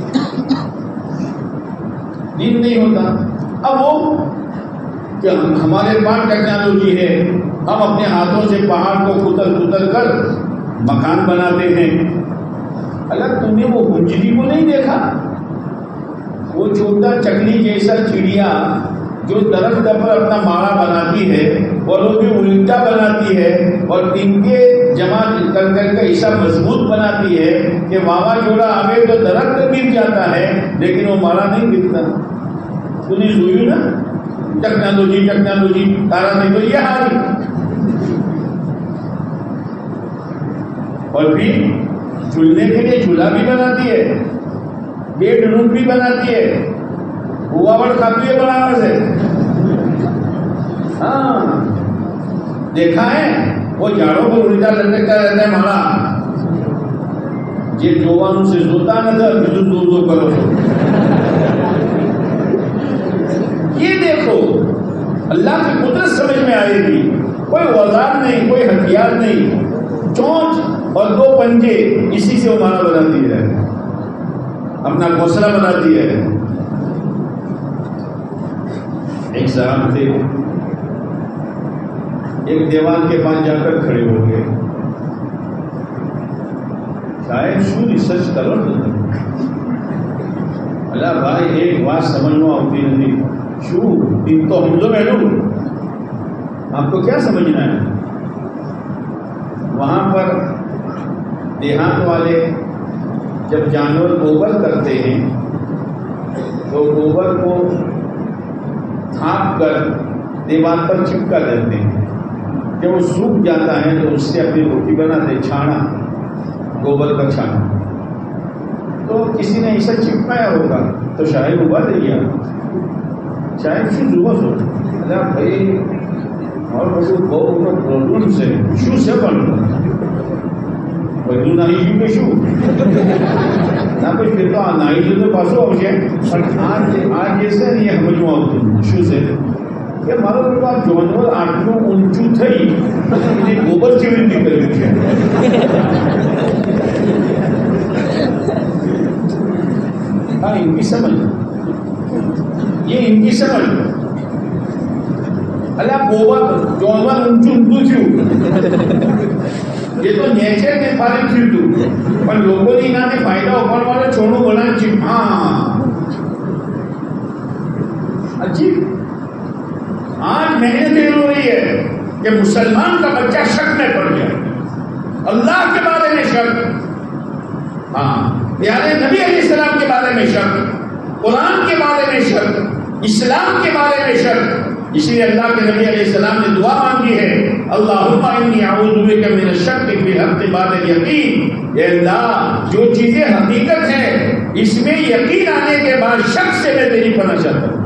दीन नहीं होता. अब वो कि हमारे पास टेक्नोलॉजी है, हम अपने हाथों से पहाड़ को कुतर कुतर कर मकान बनाते हैं. अगर तुमने वो हुंजरी को नहीं देखा, वो छोटा चकली जैसा चिड़िया जो दरख्त पर अपना माला बनाती है और वो भी उल्टा बनाती है और तिनके जमा कर करके ऐसा मजबूत बनाती है कि वावाजोड़ा आवे तो दरख्त गिर जाता है लेकिन वो माला नहीं गिरता. तूने सुनी ना टेक्नोलॉजी टेक्नोलॉजी तारा नहीं तो ये हाल. और भी झूलने के लिए झूला भी बनाती है, बेड रूम भी बनाती है, हुआवड़ खाती है बनारस है. हाँ देखा है, वो झाड़ों पर उल्टा लटकता रहता है माला. ये जोवानों से जोता नजर बिजू दो दो करो. ये देखो अल्लाह की कुदरत समझ में आएगी. कोई औजार नहीं, कोई हथियार नहीं, चोंच और दो पंजे, इसी से वो माला बनाती है, अपना घोंसला बनाती है. एक साहब थे, एक दीवार के पास जाकर खड़े हो गए. साहेब शू रिसर्च करो अल्लाह भाई एक बात समझना होती नहीं. शू इन तो हम जो बैठू, आपको क्या समझना है. वहां पर देहात वाले जब जानवर गोबर करते हैं तो गोबर को थाप कर दीवार पर चिपका देते हैं. जब वो सूख जाता है तो उससे अपनी रोटी बनाते, छाना, गोबर का छाना. तो किसी ने ऐसा चिपकाया होगा तो शायद उबा दे गया, शायद શું જુઓ છો એટલે ભાઈ મારો બધું બહુ મોટો પ્રોબ્લેમ છે. શું છે પણ બધું નાહી ગયું કે શું ના પછી ફેર તો આ નાહી ગયું તો પાછું આવશે. પણ આ આ જે છે ને એ સમજવું આવતું શું છે કે મારો બેટો આ જાનવર આટલું ઊંચું થઈ અને ગોબર કેવી રીતે કર્યું છે. हाँ इनकी समझ, ये इनकी समझ. अल्लाह गोबर जानवर ઊંચું ઊંચું થયું એ તો નેચર ને ફારે થયું હતું, પણ લોકોની નામે ફાયદા ઉપાડવાનો છોડું બનાવ્યું છે. हाँ अजीब. आज मेहनत ये हो रही है कि मुसलमान का बच्चा शक में पड़ गया, अल्लाह के बारे में शक, हाँ प्यारे नबी अलैहिस्सलाम के बारे में शक, कुरान के बारे में शक, इस्लाम के बारे में शक. इसलिए अल्लाह के नबी अलैहिस्सलाम ने दुआ मांगी है, अल्लाहुम्मा इन्नी अऊज़ु बिका मिन अश-शक्क फी हक़्क़ि बाद अल-यक़ीन. ये अल्लाह जो चीजें हकीकत है इसमें यकीन आने के बाद शक से मैं तेरी पनाह चाहता हूँ.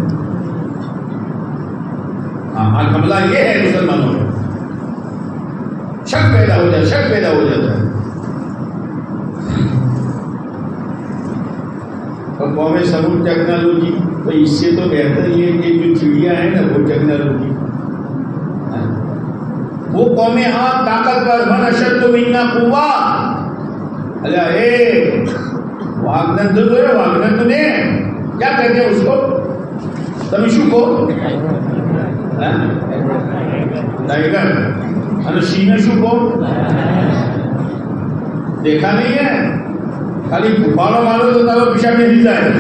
हाँ आज हमला ये है मुसलमानों में, शक पैदा हो जाता, शक पैदा हो जाता है. اور قوم سمود ٹیکنالوجی، تو اس سے تو بہتر یہ کہ جو چڑیا ہے نا وہ ٹیکنالوجی. وہ قوم عاد طاقتور، من اشد منا قوہ. اللہ اے واگنن تو ہے، واگنن تو نے کیا کہتے ہیں اس کو، تمشو کو ٹائگر، انشینشو کو دیکھا نہیں ہے، خالی پھاڑو مارو تو تب پیچھا میں نہیں جائے.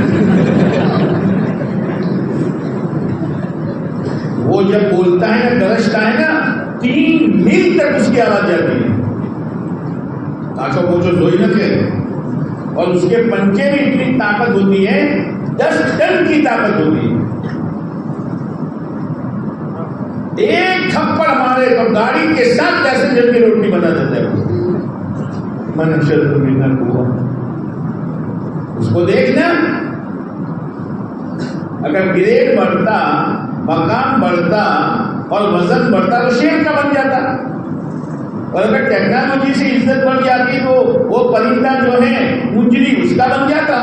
وہ جب بولتا ہے نا، گرجتا ہے نا، تین میل تک اس کی آواز جاتی ہے. کاچو کوچو دھوئی نہ تھے، اور اس کے پنچے میں اتنی طاقت ہوتی ہے، دس ٹن کی طاقت ہوتی ہے. ایک تھپڑ مارے تو گاڑی کے ساتھ پیسنجر کی روٹی بنا دیتا ہے. من اشد منا قوہ. اس کو دیکھنا، اگر گریڈ بڑھتا، مقام بڑھتا اور وزن بڑھتا تو شیر کا بن جاتا، اور اگر ٹیکنالوجی سے عزت بڑھ جاتی تو وہ پرندہ جو ہے منجری اس کا بن جاتا.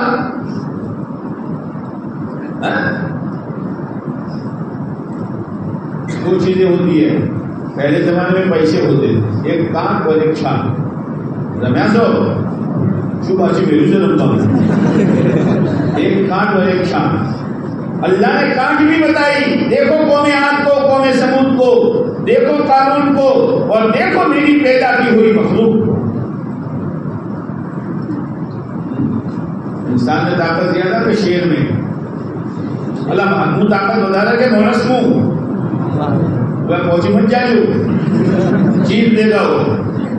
دو چیزیں ہوتی ہے. پہلے زمانے میں پیسے ہوتے تھے، ایک کانٹ اور ایک چھان. رمیاسو شبہ سے میرے سے رمتا ہوں، ایک کانٹ اور ایک چھان. اللہ نے کانٹ بھی بتائی، دیکھو قوم عاد کو، قوم سمود کو، دیکھو قارون کو، اور دیکھو میری پیدا کی ہوئی مخلوق کو. انسان میں طاقت زیادہ تو شیر میں. اللہ محمود طاقت بتا رہا کہ مونس موں وہ پہنچی مت جائے، چیز دے گا وہ.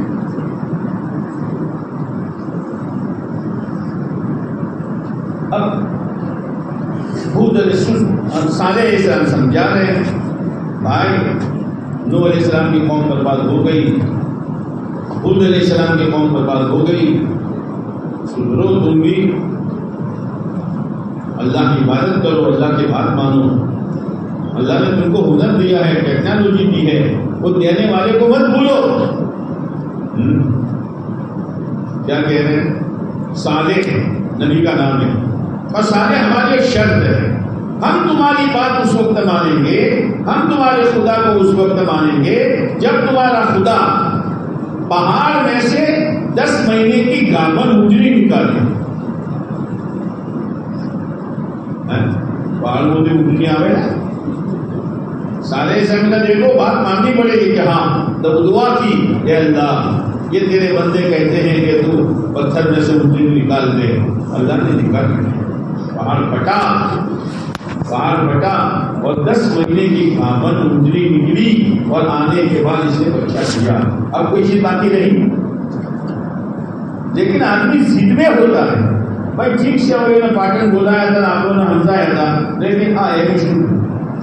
اب صالح علیہ السلام سمجھا رہے ہیں، بھائی نوح علیہ السلام کی قوم برباد ہو گئی، ہود علیہ السلام کی قوم برباد ہو گئی، سدھرو تم بھی، اللہ کی عبادت کرو، اللہ کی بات مانو. اللہ نے تم کو ہنر دیا ہے، ٹیکنالوجی دی ہے، وہ دینے والے کو مت بھولو. کیا کہہ رہے ہیں؟ صالح نبی کا نام ہے، اور صالح ہماری ایک شرط ہے، ہم تمہاری بات اس وقت مانیں گے، ہم تمہارے خدا کو اس وقت مانیں گے جب تمہارا خدا پہاڑ میں سے دس مہینے کی گامن مجری نکالے. پہاڑ میں مجری آئے نا، سارے سمجھنا، دیکھو بات ماننی پڑے گی کہ ہاں. تو دعا کی، اے اللہ یہ تیرے بندے کہتے ہیں کہ تو پتھر میں سے مجری نکال دے. اللہ نے نکال دیا، پہاڑ پھٹا، پہاڑ پھٹا اور دس مہینے کی گامن مجری نکلی، اور آنے کے بعد اس نے بچہ کیا. اب کوئی چیز باقی نہیں. لیکن آدمی ضد میں ہوتا ہے، بھائی ٹھیک سے ہم نے پاٹن بولایا تھا، آپ لوگوں نے ہمزایا تھا، لیکن ہاں ایک شروع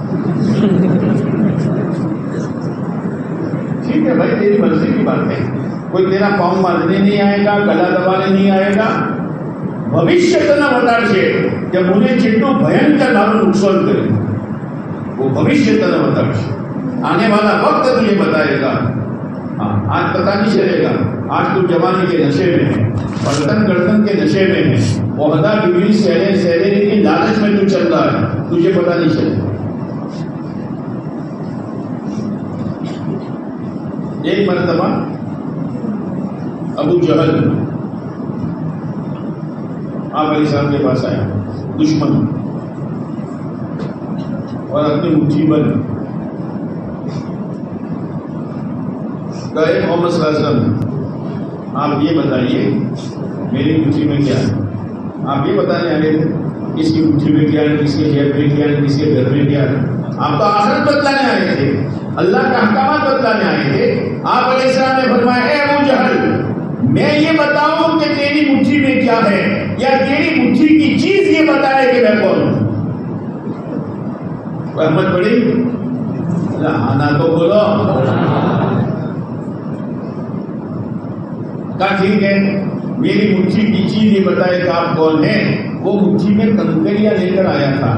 ٹھیک ہے بھائی، تیری مرضی کی بات ہے. کوئی تیرا پاؤں مارنے نہیں آئے گا، گلا دبانے نہیں آئے گا. بھوشیہ تنا بتا سے جب انہیں چٹو بھینکر بھاو نقصان کرے، وہ بھوشیہ تنا بتا سے آنے والا وقت تجھے بتائے گا. ہاں آج پتا نہیں چلے گا، آج تو جوانی کے نشے میں ہے، برتن گردن کے نشے میں ہے، عہدہ ڈگری سہرے سہرے کی لالچ میں تو چل رہا ہے، تجھے پتا نہیں چلے. ایک مرتبہ ابو جہل آپ علیہ السلام کے پاس آیا، دشمن، اور اپنی مٹھی بن کہے محمد صلی اللہ علیہ وسلم آپ یہ بتائیے میری مٹھی میں کیا ہے. آپ یہ بتانے آئے تھے کس کی مٹھی میں کیا ہے، کس کے جیب میں کیا ہے، کس کے گھر میں کیا ہے. آپ تو آخرت بتلانے آئے تھے، اللہ کا احکامات بتلانے آئے تھے. آپ علیہ السلام نے فرمایا اے ابو جہل، میں یہ بتاؤں کہ تیری مٹھی میں کیا ہے، یا تیری مٹھی کی چیز یہ بتائے کہ میں کون ہوں. رحمت پڑی آنا تو بولو. کہا ٹھیک ہے، میری مٹھی کی چیز یہ بتائے کہ آپ کون ہیں. وہ مٹھی میں کنکریاں لے کر آیا تھا.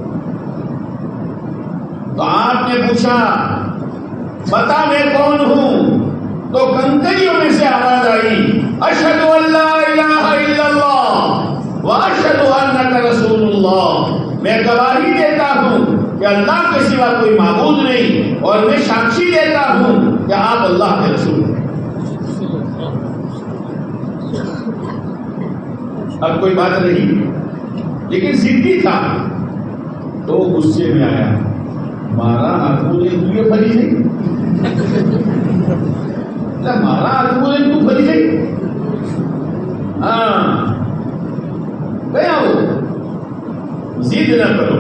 تو آپ نے پوچھا بتا میں کون ہوں، تو کنکریوں میں سے آواز آئی اشہد ان لا الہ الا اللہ واشهد انک رسول اللہ، میں گواہی دیتا ہوں کہ اللہ کے سوا کوئی معبود نہیں، اور میں ساکشی دیتا ہوں کہ آپ اللہ کے رسول ہیں۔ اب کوئی بات نہیں، لیکن ضدی تھا تو غصے میں آیا، مارا آدموں نے تو پھلی نہیں، مارا آدموں نے تو پھلی نہیں، ہاں گیا وہ، ضد نہ کرو۔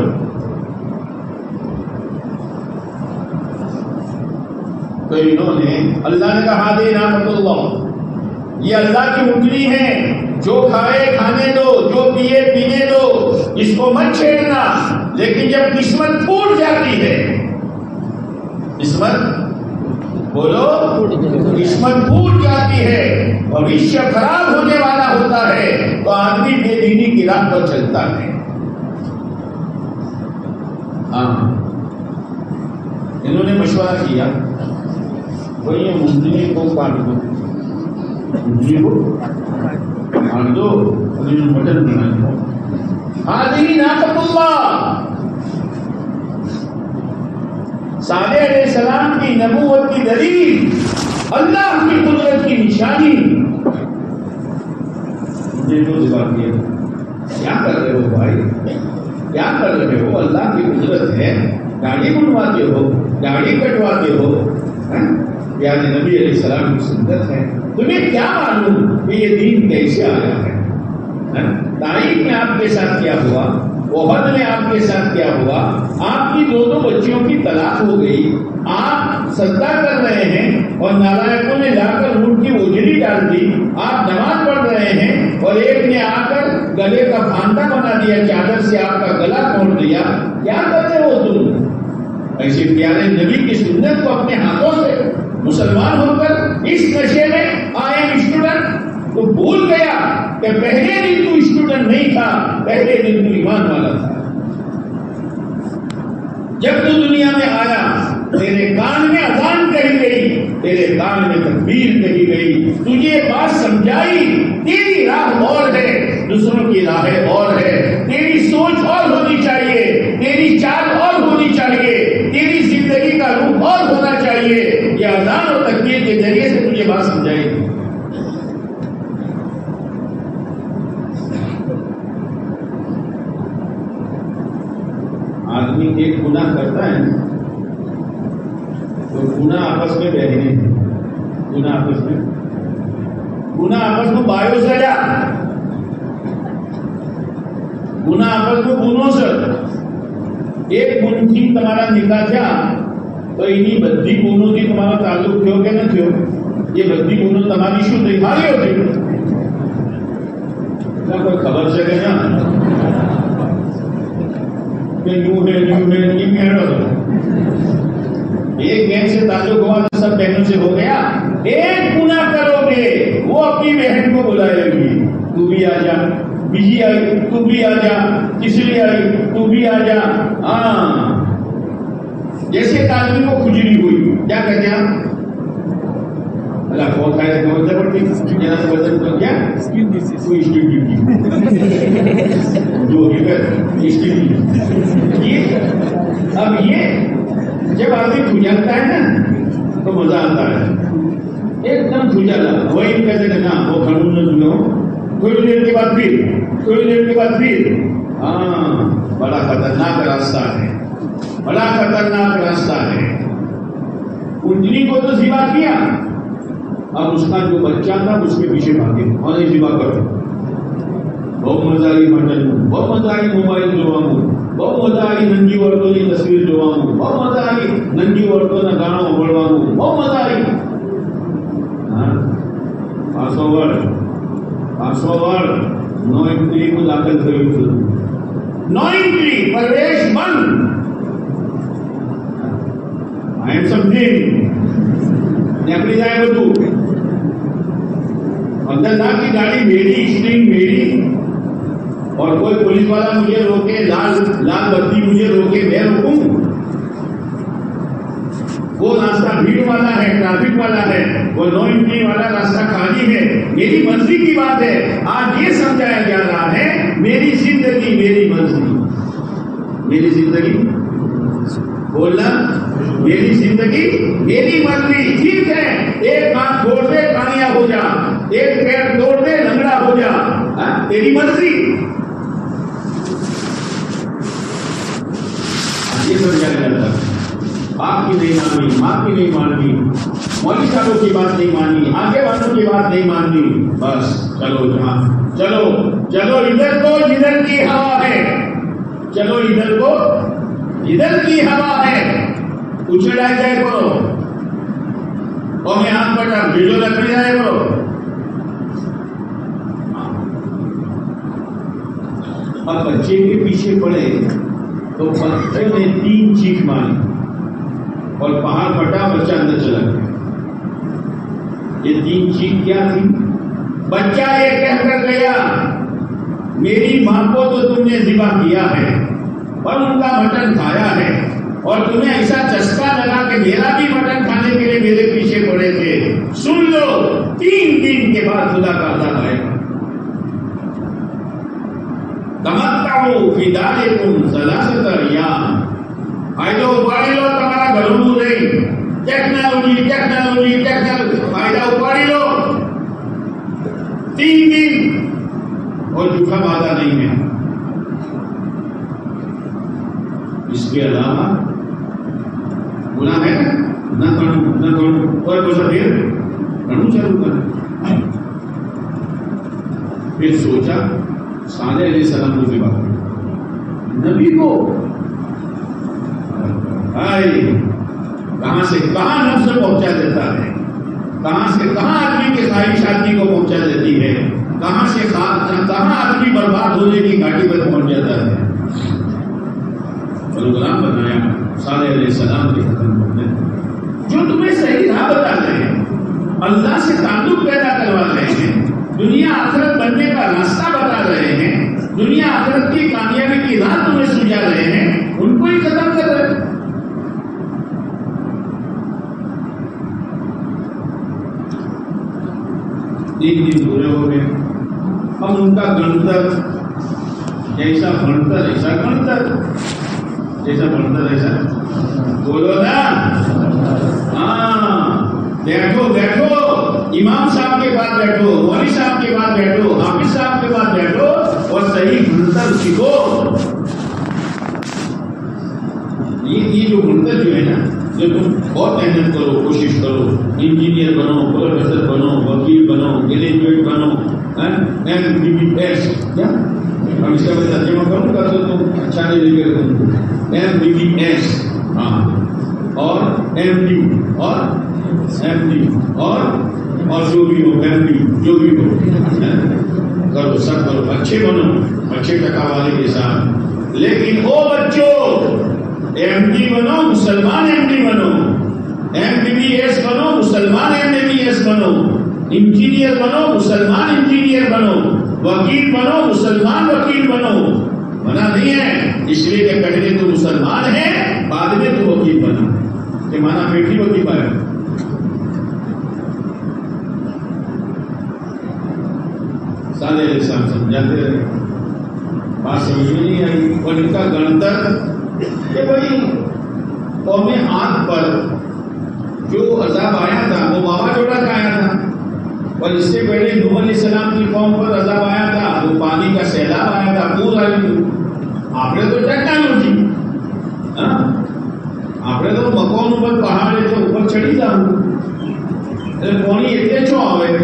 تو انہوں نے، اللہ نے کہا دے نعمت اللہ، یہ اللہ کی اونگلی ہے، جو کھائے کھانے دو، جو پیے پینے دو، اس کو مت چھیڑنا، لیکن جب قسمت پھوٹ جاتی ہے، قسمت بولو، قسمت پھوٹ جاتی ہے، بھوشیہ خراب ہونے والا ہوتا ہے، تو آدمی بے دینی کی راہ پر چلتا ہے۔ ہاں انہوں نے مشورہ کیا، وہی منڈلی کو کاٹ دو، منڈلی کو کاٹ دو، مٹن بنا دو۔ ہذہ ناقۃ اللہ، صالح علیہ السلام کی نبوت کی دلیل، اللہ کی قدرت کی نشانی۔ مجھے جو جواب دیا، کیا کر رہے ہو بھائی، کیا کر رہے ہو، اللہ کی قدرت ہے، گاڑی بنواتے ہو، گاڑی کٹواتے ہو، یعنی نبی علیہ السلام کی سنت ہے، تمہیں کیا معلوم کہ یہ دین کیسے آیا ہے؟ تاریخ میں آپ کے ساتھ کیا ہوا، احد میں آپ کے ساتھ کیا ہوا، آپ کی دو دو بچیوں کی طلاق ہو گئی، آپ سجدہ کر رہے ہیں اور نالائقوں نے لا کر اونٹ کی اجڑی ڈال دی، آپ نماز پڑھ رہے ہیں اور ایک نے آ کر گلے کا پھاندا بنا دیا، چادر سے آپ کا گلا کھول دیا، کیا کرتے ہو تم؟ ایسے پیارے نبی کی سنت کو اپنے ہاتھوں سے مسلمان ہو کر اس نشے میں آئے اسٹوڈنٹ تو بھول گیا کہ پہلے دن تو اسٹوڈنٹ نہیں تھا، پہلے دن تو ایمان والا تھا۔ جب تو دنیا میں آیا، تیرے کان میں اذان کہی گئی، تیرے کان میں تکبیر کہی گئی، تجھے بات سمجھائی، تیری راہ اور ہے، دوسروں کی راہیں اور ہے، تیری سوچ اور ہونی چاہیے، تیری چال اور ہونی چاہیے، تیری زندگی کا روح اور ہونا چاہیے۔ یہ اذان اور تکبیر کے ذریعے سے تجھے بات سمجھائی گی۔ آدمی ایک گناہ کرتا ہے تو گناہ آپس میں بہنے، گناہ آپس میں گناہ آپس میں بایو سجا، گناہ آپس میں گنوں سے ایک گن تھی تمہارا نکاح تھا تو انہی بدی گنوں کی تمہارا تعلق تھو کہ نہ تھو، یہ بدی گنوں تمہاری شو دکھائی ہوتی کیا کوئی خبر سے کہ نا یوں ہے یوں ہے یہ کہہ رہا تھا، ایک بہن سے تعلق ہوا تو سب بہنوں سے ہو گیا، ایک گناہ کرو گے وہ اپنی بہن کو بلائے گی، تو بھی آ جا، بیجی آئی تو بھی آ جا، تیسری آئی تو بھی آ جا، ہاں جیسے تعلیم کو کھجلی ہوئی کیا کہتے ہیں اللہ بہت کھائے تو وزن پڑتی جنا سے وزن تو کیا اسکن ڈیزیز کوئی اسکن ڈیزیز جو بھی کر اسکن ڈیزیز۔ اب یہ جب آدمی کھجلتا ہے نا تو مزہ آتا ہے، ایک دم کھجلا وہی کہتے ہیں نا وہ کھڑوں نہ سنو، تھوڑی دیر کے بعد پھر تھوڑی دیر کے بعد پھر، ہاں بڑا خطرناک راستہ ہے، بڑا خطرناک راستہ ہے۔ کنجلی کو تو ذبح کیا، اب اس کا جو بچہ تھا اس کے پیچھے بھاگے اور نہیں ذبح کرو، بہت مزہ آئی مٹن، بہت مزہ آئی موبائل جواموں، بہت مزہ آئی ننگی عورتوں کی تصویر جواموں، بہت مزہ آئی ننگی عورتوں نے گانا بڑھواموں، بہت مزہ آئی۔ پانچ سو ورڈ پانچ سو ورڈ نو انٹری کو داخل کرو، نو انٹری پرویش بند، آئی ایم سمتھنگ نکلی جائے گا تو اندر لا کی گاڑی میری، اسٹرنگ میری، اور کوئی پولیس والا مجھے روکے، لال لال بتی مجھے روکے، میں روکوں؟ وہ راستہ بھیڑ والا ہے، ٹریفک والا ہے، وہ نو انٹری والا راستہ خالی ہے، میری مرضی کی بات ہے۔ آج یہ سمجھایا جا رہا ہے میری زندگی میری مرضی. میری زندگی بولنا, میری زندگی میری مرضی. ٹھیک ہے, ایک ہاتھ چھوڑ دے کانیا ہو جا, ایک پیر توڑ دے لنگڑا ہو جا, تیری مرضی. یہ سمجھایا جاتا ہے. آپ کی نہیں مانی, ماں کی نہیں مانی, مولوی صاحبوں کی بات نہیں مانی, آگے والوں کی بات نہیں مانی, بس چلو جہاں چلو چلو ادھر کو ادھر کی ہوا ہے, چلو ادھر کو ادھر کی ہوا ہے. اچھڑا جائے کرو اور میں ہاتھ پٹا بھیڑو رکھ جائے کرو. اب بچے کے پیچھے پڑے تو بچے نے تین چیخ ماری اور پہاڑ پھٹا, بچہ اندر چلا گیا. یہ تین چیخ کیا تھی؟ بچہ یہ کہہ کر گیا میری ماں کو تو تم نے ذبح کیا ہے اور ان کا مٹن کھایا ہے, اور تمہیں ایسا چسکا لگا کہ میرا بھی مٹن کھانے کے لیے میرے پیچھے پڑے تھے. سن لو, تین دن کے بعد خدا کا عذاب آئے گا. تمتعوا فی دارکم ثلاثۃ ایام. فائدہ اپاڑی لو تمہارا گھروں نہیں. ٹیکنالوجی ٹیکنالوجی ٹیکنالوجی فائدہ اپاڑی لو تین دن, اور جھوٹا وعدہ نہیں ہے. اس کے علاوہ گناہ ہے نہ کروں نہ کروں, اور کچھ پھر کروں چلو کر. پھر سوچا صالح علیہ السلام کو ذبح کریں, نبی کو کہاں سے کہاں نفس پہنچا دیتا ہے, کہاں سے کہاں آدمی کے خواہش آدمی کو پہنچا دیتی ہے, کہاں سے کہاں آدمی برباد ہونے کی گھاٹی پر پہنچ جاتا ہے. غلام بنایا صالح علیہ السلام کے ختم ہونے, جو تمہیں صحیح راہ بتا رہے ہیں, اللہ سے تعلق پیدا کروا رہے ہیں, دنیا آخرت بننے کا راستہ بتا رہے ہیں, دنیا آخرت کی کامیابی کی راہ تمہیں سمجھا رہے ہیں, ان کو ہی ختم کر رہے ہیں. تین دن پورے ہو گئے. اب ان کا گنتر جیسا بنتر ایسا گنتر, جیسا بنتر ایسا بولو نا. ہاں بیٹھو بیٹھو, امام صاحب کے بعد بیٹھو, مولوی صاحب کے بعد بیٹھو, حافظ صاحب کے بعد بیٹھو اور صحیح بنتر سیکھو. یہ جو بنتر جو ہے نا, جو تم بہت محنت کرو, کوشش کرو, انجینئر بنو, پروفیسر بنو, وکیل بنو, گریجویٹ بنو, ایم بی بی ایس, کیا اب اس کا میں ترجمہ کروں گا تو تم اچھا نہیں لے کر ایم بی بی ایس, ہاں, اور ایم ڈی اور ایم ڈی اور اور جو بھی ہو, ایم ڈی جو بھی ہو, کرو سب کرو, اچھے بنو, اچھے ٹکا والے کے ساتھ. لیکن او بچوں, ایم ڈی بنو, مسلمان ایم ڈی بنو, ایم بی بی ایس بنو, مسلمان ایم بی بی ایس بنو, انجینئر بنو, مسلمان انجینئر بنو, وکیل بنو, مسلمان وکیل بنو. منع نہیں ہے, اس لیے کہ پہلے تو مسلمان ہے, بعد میں تو وکیل بنا, کہ مانا بیٹی وکیل پایا. صالح علیہ السلام سمجھاتے رہے, بات سمجھ میں نہیں آئی. اور ان کا گنتر کہ بھائی قوم عاد پر جو عذاب آیا تھا وہ بابا جوڑا کا آیا تھا, اور اس سے پہلے نوح علیہ السلام کی قوم پر عذاب آیا تھا, وہ پانی کا سیلاب آیا تھا, پور آئی تھی. آپ نے تو ٹیکنالوجی, آپ نے تو مکون اوپر پہاڑ ہے جو اوپر چڑھی جاؤ, پانی اتنے چھو آئے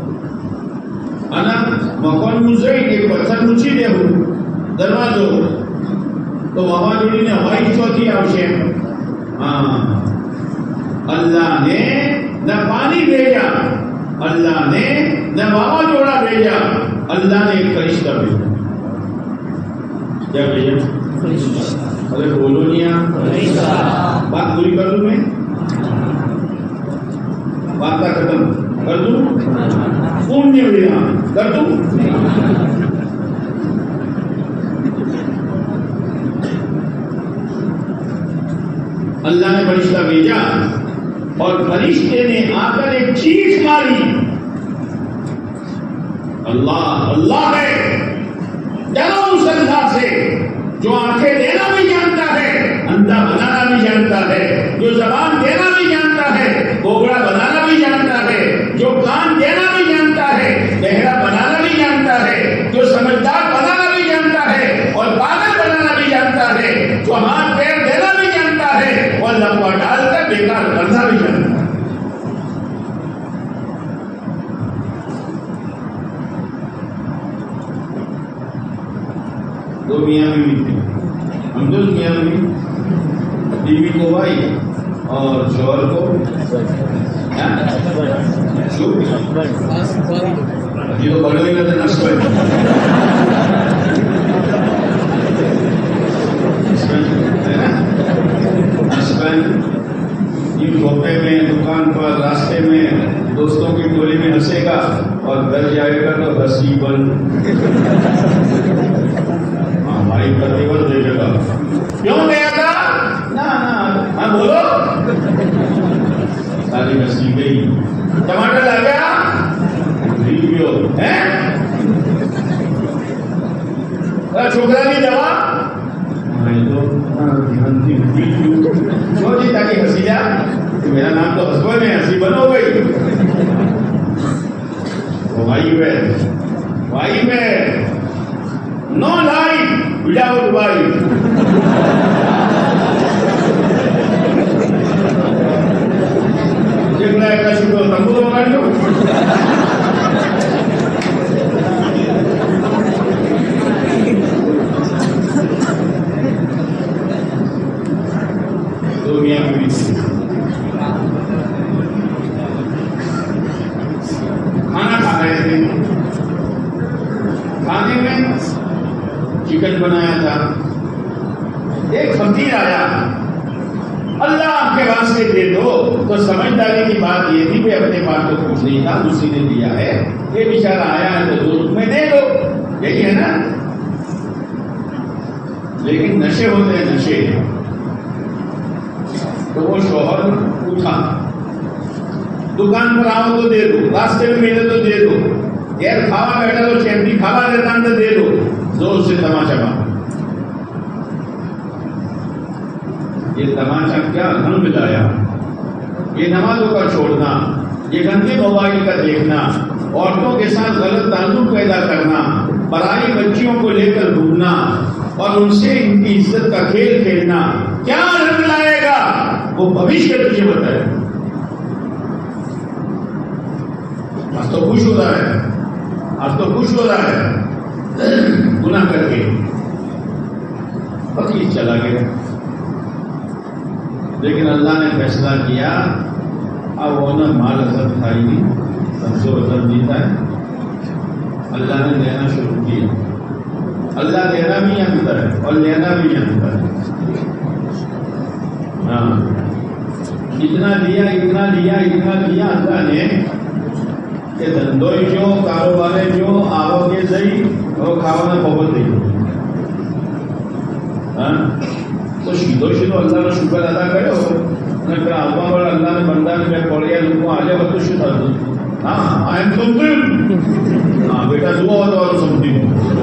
مکون مجھے ایک پتھر مچھی دے ہو دروازوں, تو بابا جوڑی نے ہوائی چوتھی آوشک. ہاں, اللہ نے نہ پانی بھیجا, اللہ نے نہ بابا جوڑا بھیجا, اللہ نے ایک فرشتہ بھیجا. کیا بھیجا؟ ارے بولو نہیں, بات پوری کر دوں میں, بات کا ختم کر دوں, پونیہ ویران کر دوں. اللہ نے فرشتہ بھیجا اور فرشتے نے آ کر ایک چیخ ماری, اللہ اللہ ہے, ڈرو اس اللہ سے جو آنکھیں دینا بھی جانتا ہے، اندھا بنانا بھی جانتا ہے، جو زبان دینا بھی جانتا ہے، کوبڑا بنانا بھی جانتا ہے، جو کان دینا بھی جانتا ہے، بہرا بنانا بھی جانتا ہے، جو سمجھدار بنانا بھی جانتا ہے اور پاگل بنانا بھی جانتا ہے، جو ہاتھ پیر دینا بھی جانتا ہے اور لمبا ڈال کر بیکار کرنا بھی جانتا ہے۔ دو میاں بیوی تھے، ہم دو میاں بیوی، بیوی کو بھائی اور شوہر کو یہ تو بڑے ہوئے تھے نسبت یہ ڈھوپے میں، دکان پر، راستے میں، دوستوں کی ٹولی میں ہنسے گا اور گھر جائے گا تو ہنسی بند ہماری پرتیبل دے گا۔ کیوں گیا تھا؟ نہ نہ ہاں بولو، ساری ہنسی گئی۔ ٹماٹر آ گیا چھوکرا کی دوا چھوڑ دی تاکہ ہنسی جا، میرا نام تو ہسبن ہے، ہنسی بن ہو گئی۔ وائف ہے، وائف ہے، نو لائف وداؤٹ وائف۔ جگڑا ایک شکر تمبو لگا لو۔ دو میاں بیوی کھانا کھا رہے تھے، کھانے میں چکن بنایا تھا۔ ایک فقیر آیا، اللہ آپ کے واسطے دے دو، تو سمجھداری کی بات یہ تھی کہ اپنے پاس تو کچھ نہیں تھا، اسی نے دیا ہے، یہ بیچارہ آیا ہے تو دو میں دے دو، یہی ہے نا۔ لیکن نشے ہوتے ہیں، نشے، تو وہ شوہر اٹھا، دکان پر آؤ تو دے دو، راستے میں ملے تو دے دو، غیر کھاوا بیٹھا تو چیمپی کھاوا دیتا تو دے دو، زور سے تماشا مارا۔ یہ تماشا کیا گھن ملایا، یہ نمازوں کا چھوڑنا، یہ گندے موبائل کا دیکھنا، عورتوں کے ساتھ غلط تعلق پیدا کرنا، پرائی بچیوں کو لے کر گھومنا اور ان سے ان کی عزت کا کھیل کھیلنا کیا رنگ لائے گا، وہ بھوشیہ تجھے بتائے۔ آج تو خوش ہو رہا ہے، آج تو خوش ہو رہا ہے گناہ کر کے، فقیر چلا گیا۔ لیکن اللہ نے فیصلہ کیا، اب وہ نہ مال حضرت کھائی نہیں، سب سے وطن جیتا ہے۔ اللہ نے دینا شروع کیا، اللہ دینا بھی جانتا ہے اور لینا بھی جانتا ہے۔ ہاں، اتنا دیا اتنا دیا اتنا دیا اللہ نے کہ دھندوئی جو کاروبارے جو آو کے صحیح وہ کھاوانا بہت نہیں۔ ہاں تو شیدو شیدو اللہ نے شکر ادا کرو અને પેલા આવવા વાળા અલ્લાહને બંધાને મેં પડ્યા લોકો આજે બધું શું થતું? હા, આઈ એમ સમથિંગ। હા બેટા જુઓ તમારું સમથિંગ।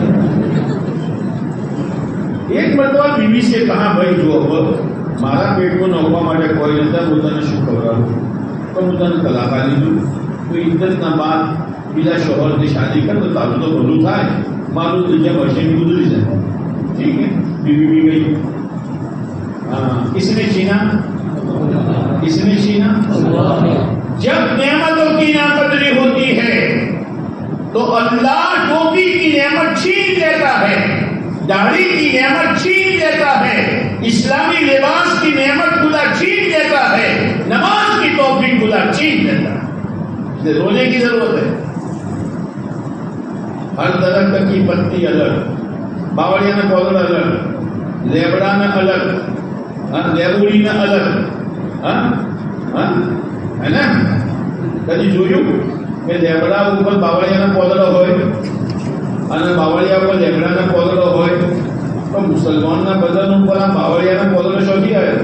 એક મતલબ બીવી से कहा भाई જો હવે મારા પેટમાં નોખવા માટે કોઈ નતા, હું તને શું ખવડાવું? તો હું તને તલાક આપી દીધું, તો ઇદ્દતના બાદ બીજા શોહરની શાદી કર તો તારું તો ભલું થાય, મારું તો જ્યાં મશીન ગુજરી જાય। ઠીક है, बीवी भी गई। किसने छीना? किसने छीना? जब नेमतों की नाकदरी होती है तो अल्लाह टोपी की नेमत छीन लेता है, दाढ़ी की नेमत छीन लेता है, इस्लामी लिबास की नेमत खुदा छीन लेता है, नमाज की तौफीक खुदा छीन लेता है। इसलिए रोने की जरूरत है। हर दरख्त की पत्ती अलग, बावड़िया ना पौधा अलग, लेबड़ा ना अलग, લેબુડી ના અલગ, હા હા હે ને? કદી જોયું કે લેબડા ઉપર બાવળિયાનો પોદળો હોય અને બાવળિયા ઉપર લેબડાનો પોદળો હોય, તો મુસલમાનના બદન ઉપર આ બાવળિયાનો પોદળો શોધી આવે?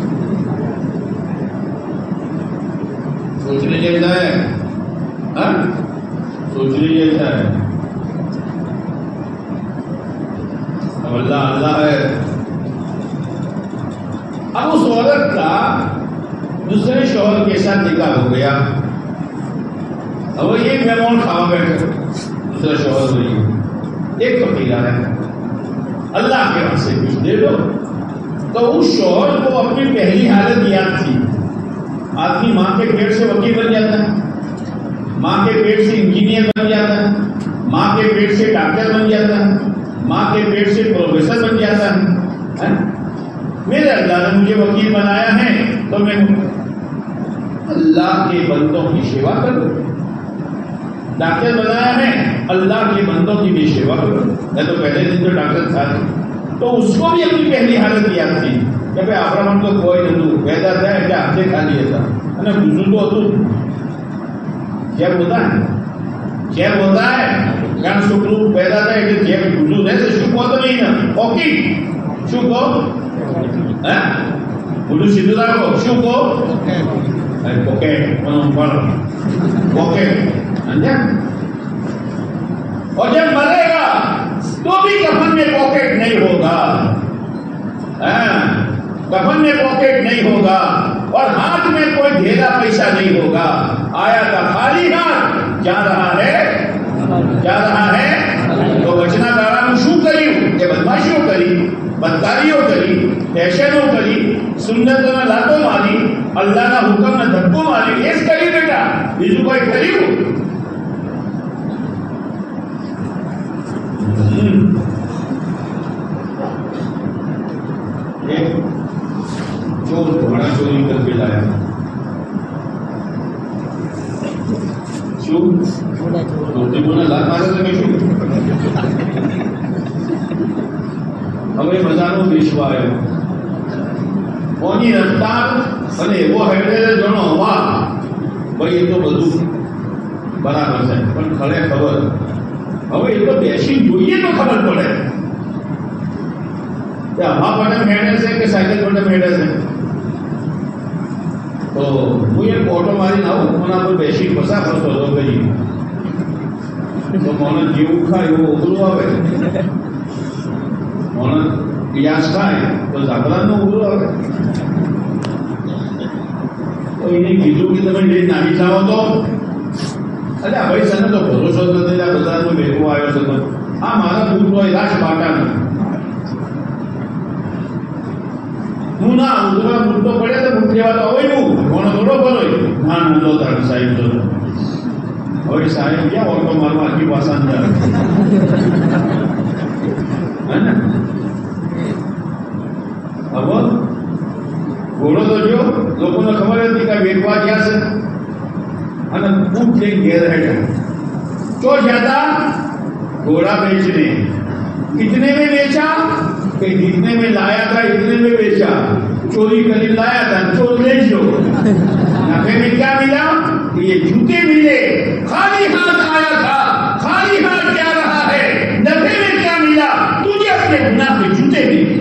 सोचने जैसा है, हाँ सोचने जैसा है। اب اللہ اللہ ہے. اب اس عورت کا دوسرے شوہر کے ساتھ نکاح ہو گیا. اب وہ یہ مہمان کھاوا بیٹھے دوسرا شوہر نہیں. ایک فقیر آ رہا ہے اللہ کے وہاں سے کچھ دے دو. تو اس شوہر کو اپنی پہلی حالت یاد تھی. آدمی ماں کے پیٹ سے وکیل بن جاتا ہے, ماں کے پیٹ سے انجینئر بن جاتا ہے, ماں کے پیٹ سے ڈاکٹر بن جاتا ہے, ماں کے پیٹ سے پروفیسر بن جاتا ہے. میرے اللہ نے مجھے وکیل بنایا ہے تو میں اللہ کے بندوں کی سیوا کروں. ڈاکٹر بنایا ہے اللہ کے بندوں کی بھی سیوا کروں. میں تو پہلے دن تو ڈاکٹر تھا تو اس کو بھی اپنی پہلی حالت یاد تھی کہ بھائی آپرمن کو کوئی نہ پیدا تھا کیا ہاتھے کھا لیا تھا گزو تو ہتو جب ہوتا ہے جب ہوتا ہے کیا شکر پیدا تھا کہ جب گزو رہے تو شک ہوتا نہیں نا اوکی شک ہو بولو سیدھا کو شک ہو اوکے اوکے اور جب مرے گا تو بھی کفن میں پاکٹ نہیں ہوگا. کفن میں پاکٹ نہیں ہوگا اور ہاتھ میں کوئی ڈھیلا پیسہ نہیں ہوگا. آیا تھا خالی ہاتھ جا رہا ہے جا رہا ہے تو بچنا دارا شو کری کہ بدماشیوں کری بدکاریوں کری فیشنوں کری سنتوں نے لاتوں ماری اللہ کا حکم نے دھکو ماری ایس کری بیٹا بیجو کوئی کری چور گھوڑا چوری کر کے لایا. હવે બધાનો વિશ્વ આવ્યો કોની રફતાર અને એવો હેડે જણો વાહ ભાઈ એ તો બધું બરાબર છે પણ ખરે ખબર હવે એ તો બેસી જોઈએ તો ખબર પડે કે હવા બટન હેડે છે કે સાયકલ બટન હેડે છે. તો હું એક ઓટો મારીને આવું કોના પર બેસી પસાર થતો હતો ભાઈ તો મને જેવું ખાય એવું ઉઘરું આવે મને પિયાસ થાય તો ઝાકરાનું ઉઘરું આવે. તો એને કીધું કે તમે લઈ નાખી જાઓ તો અરે ભાઈ સને તો ભરોસો જ નથી આ બધાનો ભેગો આવ્યો છે તો આ મારા બૂટ હોય રાજ બાટાનો હું ના ઉધરા બૂટ તો પડે તો બૂટ લેવા તો હોય નું કોણ થોડો કરો ના નતો તાર સાહેબ તો હવે સાહેબ ક્યાં ઓટો મારવા આખી પાસા અંદર હે ને હવે ઘોડો તો જો લોકોને ખબર હતી કે વેચવા ગયા છે અને બૂટ લઈને ઘેર હેઠા તો જ્યાદા घोड़ा बेचने कितने में बेचा कि जितने में लाया था इतने में बेचा. चोरी कर लाया था चोर ले लो नफे में क्या मिला कि ये जूते मिले. खाली हाथ आया था खाली हाथ जा रहा है नफे में क्या मिला तुझे अपने गुनाह के जूते मिले.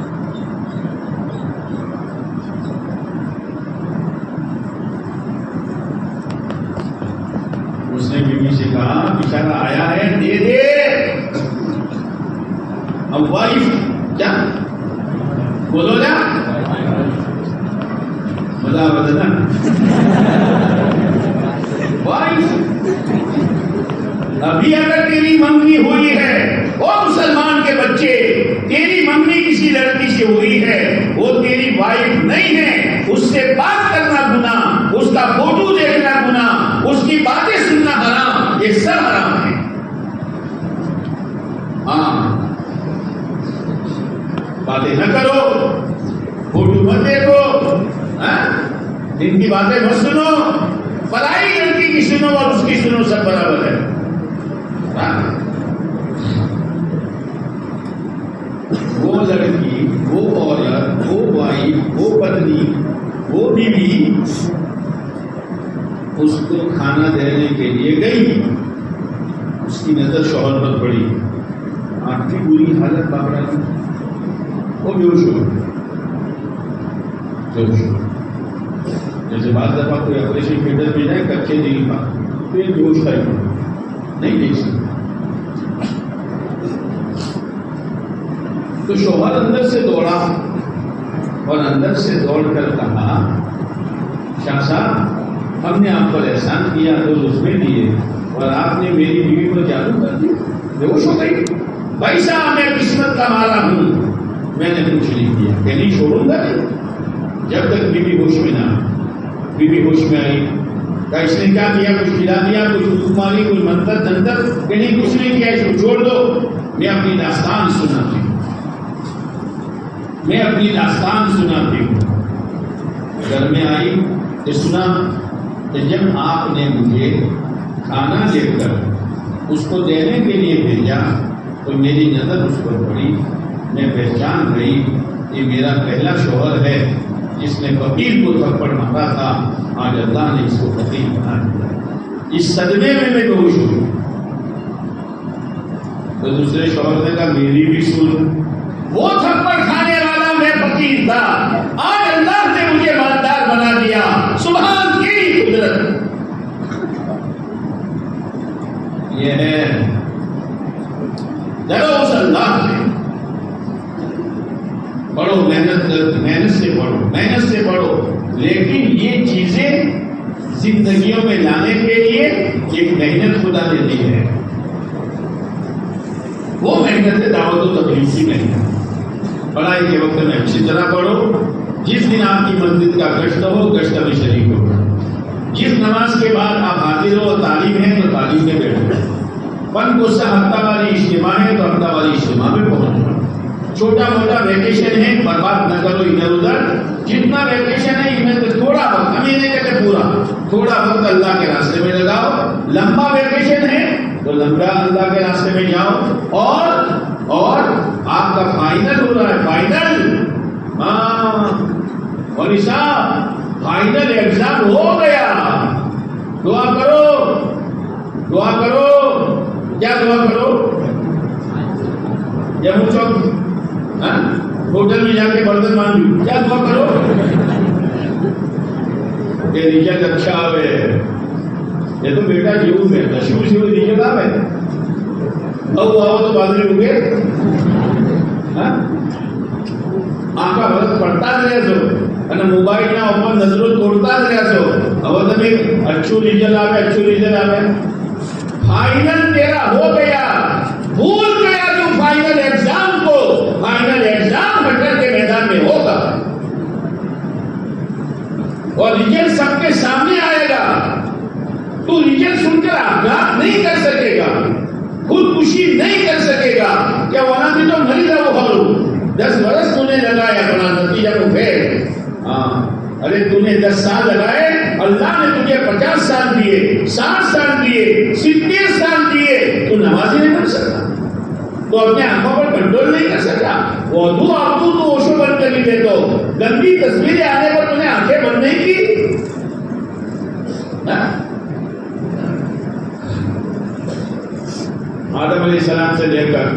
उसने बीवी से कहा बेचारा आया है दे दे. अब वाइफ क्या बोलो ना मजा बदलना वाइफ अभी अगर तेरी मंगनी हुई है वो मुसलमान के बच्चे तेरी मंगनी किसी लड़की से हुई है वो तेरी वाइफ नहीं है. उससे बात करना गुनाह उसका फोटो देखना गुनाह उसकी बातें सुनना हराम ये सब हराम है. हाँ बातें न करो फोटो मत देखो इनकी बातें मत सुनो पराई लड़की की सुनो और उसकी सुनो सब बराबर है. वो लड़की वो औरत वो वाइफ वो पत्नी वो बीवी उसको खाना देने के लिए गई उसकी नजर शौहर पर पड़ी. आंख की बुरी हालत बाबरा की वो बेहोश हो बेहोश हो जैसे बाद दफा कोई ऑपरेशन थिएटर में जाए कच्चे दिल का तो ये बेहोश का नहीं देख सकते. تو شوہر اندر سے دوڑا اور اندر سے دوڑ کر کہا شاہ صاحب ہم نے آپ پر احسان کیا تو اس میں دیے اور آپ نے میری بیوی کو جادو کر دیا، بے ہوش ہو گئی۔ بھائی صاحب میں قسمت کا مارا ہوں، میں نے کچھ نہیں کیا، کہ نہیں چھوڑوں گا نہیں جب تک بیوی ہوش میں نہ آئی۔ بیوی ہوش میں آئی، کہ اس نے کیا کیا، کچھ کھلا دیا، کچھ دودھ ماری، کوئی منتر دنتر، کہ نہیں کچھ نہیں کیا، اس کو چھوڑ دو، میں اپنی داستان سناتی ہوں، میں اپنی داستان سناتی ہوں۔ گھر میں آئی تو سنا کہ جب آپ نے مجھے کھانا لے کر اس کو دینے کے لیے بھیجا تو میری نظر اس پر پڑی، میں پہچان گئی کہ میرا پہلا شوہر ہے جس نے فقیر کو تھپڑ مارا تھا، آج اللہ نے اس کو فقیر بنا دیا۔ اس صدمے میں میں بے ہوش ہوئی۔ تو دوسرے شوہر نے کہا میری بھی سن، وہ تھپڑ کھانے والا میں فقیر تھا، آج اللہ نے مجھے مالدار بنا دیا، سبحان کی قدرت۔ یہ ہے ڈرو اس اللہ سے، پڑھو، محنت محنت سے پڑھو، محنت سے پڑھو، لیکن یہ چیزیں زندگیوں میں لانے کے لیے ایک محنت خدا نے دی ہے، وہ محنت دعوت و تبلیغ کی محنت۔ پڑھائی کے وقت میں اچھی طرح پڑھو، جس دن آپ کی مسجد کا گشت ہو گشت میں شریک ہو، جس نماز کے بعد آپ حاضر ہو تعلیم ہے تو تعلیم میں بیٹھو، پن کو ہفتہ والی اجتماع ہے تو ہفتہ والی اجتماع میں پہنچو، چھوٹا موٹا ویکیشن ہے برباد نہ کرو ادھر ادھر، جتنا ویکیشن ہے ان میں تو تھوڑا وقت، ہم یہ نہیں کہتے پورا، تھوڑا وقت اللہ کے راستے میں لگاؤ، لمبا ویکیشن ہے تو لمبا اللہ کے راستے میں جاؤ، اور اور آپ کا فائنل ہو رہا ہے، فائنل، ہاں اور صاحب فائنل ایگزام ہو گیا، دعا کرو، دعا کرو، کیا دعا کرو؟ یا منہ چوک ہوٹل میں جا کے برتن مانگو، کیا دعا کرو کہ ریزلٹ اچھا آئے، یہ تو بیٹا جیو میں شروع سے ریزلٹ آئے، اب آؤ تو بادل ہو گئے، آپ کا وقت پڑھتا رہے سو، موبائل نہ اوپر نظروں توڑتا رہے سو، اب تمہیں اچھو ریزلٹ آئے، اچھو ریزلٹ آئے، فائنل تیرا ہو گیا، بھول گیا تو فائنل ایگزام کو، فائنل ایگزام بٹر کے میدان میں ہوگا اور ریزلٹ سب کے سامنے آئے گا، تو ریزلٹ سن کر آغاز نہیں کر سکے گا، خودکشی نہیں کر سکے گا، کیا وہاں بھی تو مری رہا وہ ہارو، دس برس تو نے لگائے اپنا نتیجہ کو پھیر، ہاں ارے تو نے دس سال لگائے، اللہ نے تجھے پچاس سال دیے، ساٹھ سال دیے، ستر سال دیے، تو نماز ہی نہیں پڑھ سکتا، تو اپنے آنکھوں پر کنٹرول نہیں کر سکتا، وہ دو آپ تو اوشو بند کر لیتے، تو گندی تصویریں آنے پر تم نے آنکھیں بند نہیں کی، آدم علیہ السلام سے لے کر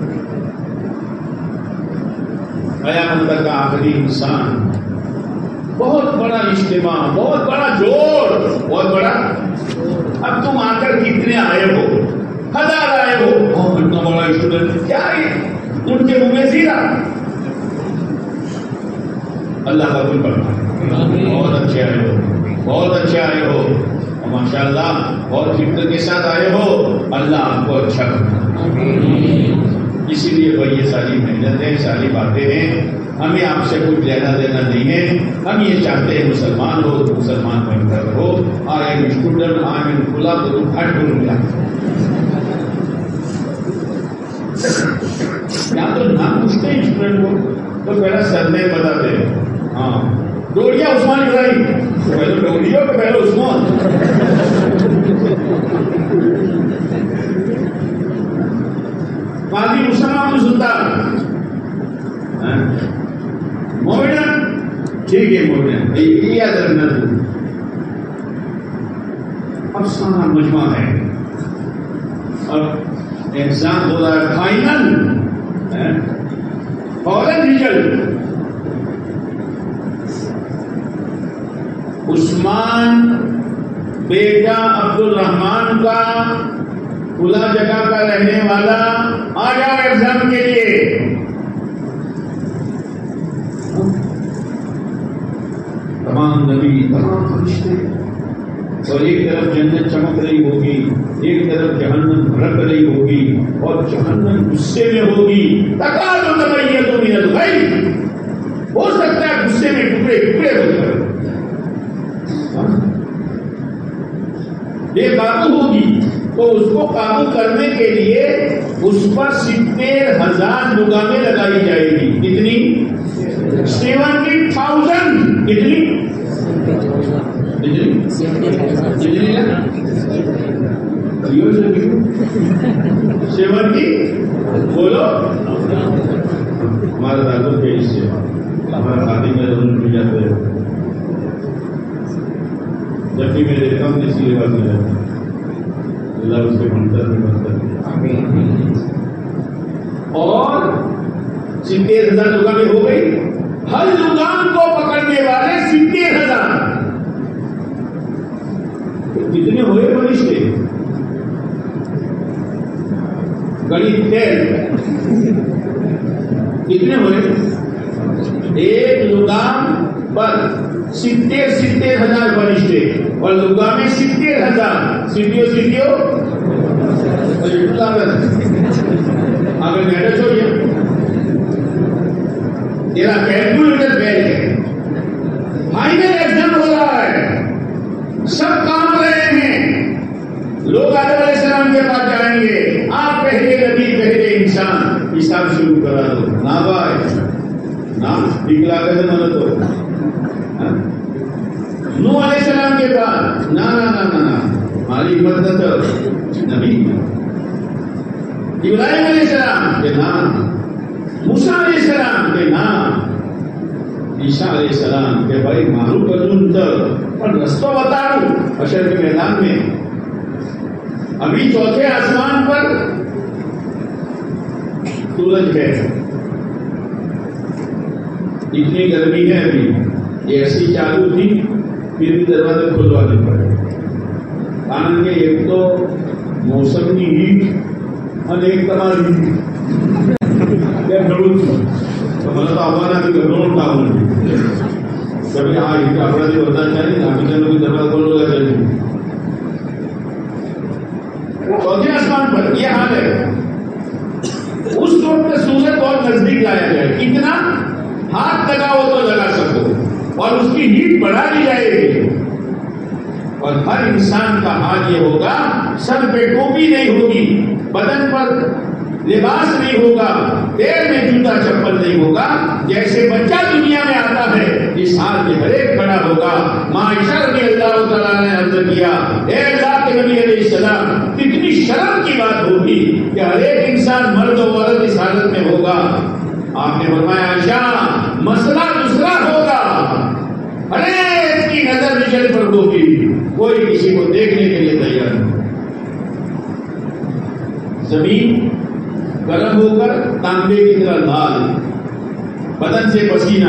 قیامت تک کا آخری انسان، بہت بڑا اجتماع، بہت بڑا جوڑ، بہت بڑا، اب تم آ کر کتنے آئے ہو، ہزار آئے ہو، بہت اتنا بڑا اسٹوڈنٹ، کیا ہے ان کے منہ میں زیرا، اللہ قبول کرنا، بہت اچھے آئے ہو، بہت اچھے آئے ہو، ماشاء اللہ بہت فکر کے ساتھ آئے ہو، اللہ آپ کو اچھا کرنا، اسی لیے بھائی یہ ساری محنتیں، ساری باتیں ہیں، ہمیں آپ سے کچھ لینا دینا نہیں ہے، ہم یہ چاہتے ہیں مسلمان ہو تو مسلمان بن کر رہو، اور ایک اسٹوڈنٹ آمین کھلا تو تم ہٹ کر ملا، یا تو نام پوچھتے ہیں اسٹوڈنٹ کو تو پہلا سر نہیں بتاتے، ہاں ڈوڑیا عثمان ابراہیم، پہلے ڈوڑیا کہ پہلے عثمان، قاضی مسلمان سلطان، مومن ٹھیک ہے، مومن یہ یاد رکھنا، افسانہ مجمع ہے، اور ایگزام ہو رہا ہے فائنل، فوراً ریزلٹ، عثمان بیٹا عبد الرحمان کا کھلا جگہ کا رہنے والا، آ جاؤ ایگزام کے لیے، تمام نبی تمام فرشتے، اور ایک طرف جنت چمک رہی ہوگی، ایک طرف جہنم بھڑک رہی ہوگی، اور جہنم غصے میں ہوگی، تکاد تمیز من الغیظ، ہو سکتا ہے غصے میں ٹکڑے ٹکڑے ہو جائے، بے قابو ہوگی۔ تو اس کو قابو کرنے کے لیے اس پر ستر ہزار لگامیں لگائی جائے گی۔ کتنی؟ Seventy thousand. کتنی؟ سیونٹی بولو، ہمارے دادوں کے حصے ہمارے شادی میں ضرور مل جاتے ہیں، جب بھی میں دیکھتا ہوں کسی کے پاس مل جاتا ہوں، اللہ اس کے منتر میں بنتا۔ اور ستر ہزار لگامیں ہو گئی، ہر لگام کو پکڑنے والے ستر ہزار، کتنے ہوئے فرشتے؟ گڑی تیل کتنے ہوئے؟ ایک لگام پر ستر ستر ہزار فرشتے، اور لگامیں ستر ہزار، سیٹیو سیٹیو اگر میٹر چھوڑیے، تیرا کیلکولیٹر فیل ہے، فائنل ایگزام ہو رہا ہے، سب کام رہے ہیں، لوگ آدم علیہ السلام کے پاس جائیں گے، آپ پہلے نبی پہلے انسان، حساب شروع کرا دو، نہ بھائی نام دکھلا کر مدد ہو۔ نوح علیہ السلام کے پاس نہ نہ نہ نہ ہماری مدد نبی، ابراہیم علیہ السلام کے نام، موسیٰ علیہ السلام کے نام، عیسیٰ علیہ السلام کے بھائی معروف ارجن تک، اور رستہ بتا دوں حشر کے میدان میں، ابھی چوتھے آسمان پر سورج ہے، اتنی گرمی ہے، ابھی یہ ایسی چالو تھی، پھر بھی دروازے کھلوانے پڑے، کان کے ایک تو موسم کی ہیٹ اور ایک تمہاری کیا گھڑوں مطلب آوانا کی گھڑوں کا کبھی ہاں اپنا جو ہوتا چاہیے ابھی چلو بھی دروازہ کھول لوگا چاہیے، چوتھے آسمان پر یہ حال ہے۔ اس وقت سورج بہت نزدیک لایا جائے، کتنا ہاتھ لگاؤ تو لگا سکو، اور اس کی ہیٹ بڑھا دی جائے گی، اور ہر انسان کا حال یہ ہوگا، سر پہ ٹوپی نہیں ہوگی، بدن پر لباس نہیں ہوگا، پیر میں جوتا چپل نہیں ہوگا، جیسے بچہ دنیا میں آتا ہے اس حال میں ہر ایک بڑا ہوگا۔ ماں عائشہ رضی اللہ تعالیٰ نے عرض کیا، اے اللہ کے نبی علیہ السلام، کتنی شرم کی بات ہوگی کہ ہر ایک انسان مرد و عورت اس حالت میں ہوگا۔ آپ نے فرمایا عائشہ مسئلہ دوسرا ہوگا، ہر ایک کی نظر نشل پر ہوگی، کوئی کسی کو دیکھنے کے لیے تیار نہیں۔ زمین گرم ہو کر تانبے کی طرح لال، بدن سے پسینہ۔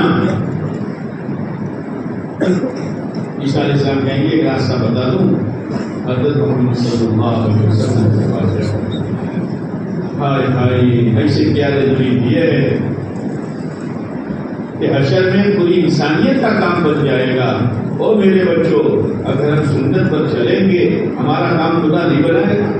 عیسیٰ علیہ السلام کہیں گے ایک راستہ بتا دوں، حضرت محمد صلی اللہ علیہ وسلم کے پاس جاؤ۔ ہائے ہائے ایسے پیارے نبی دیے ہے کہ حشر میں پوری انسانیت کا کام بن جائے گا۔ او میرے بچوں، اگر ہم سنت پر چلیں گے ہمارا کام خدا نہیں بنائے گا؟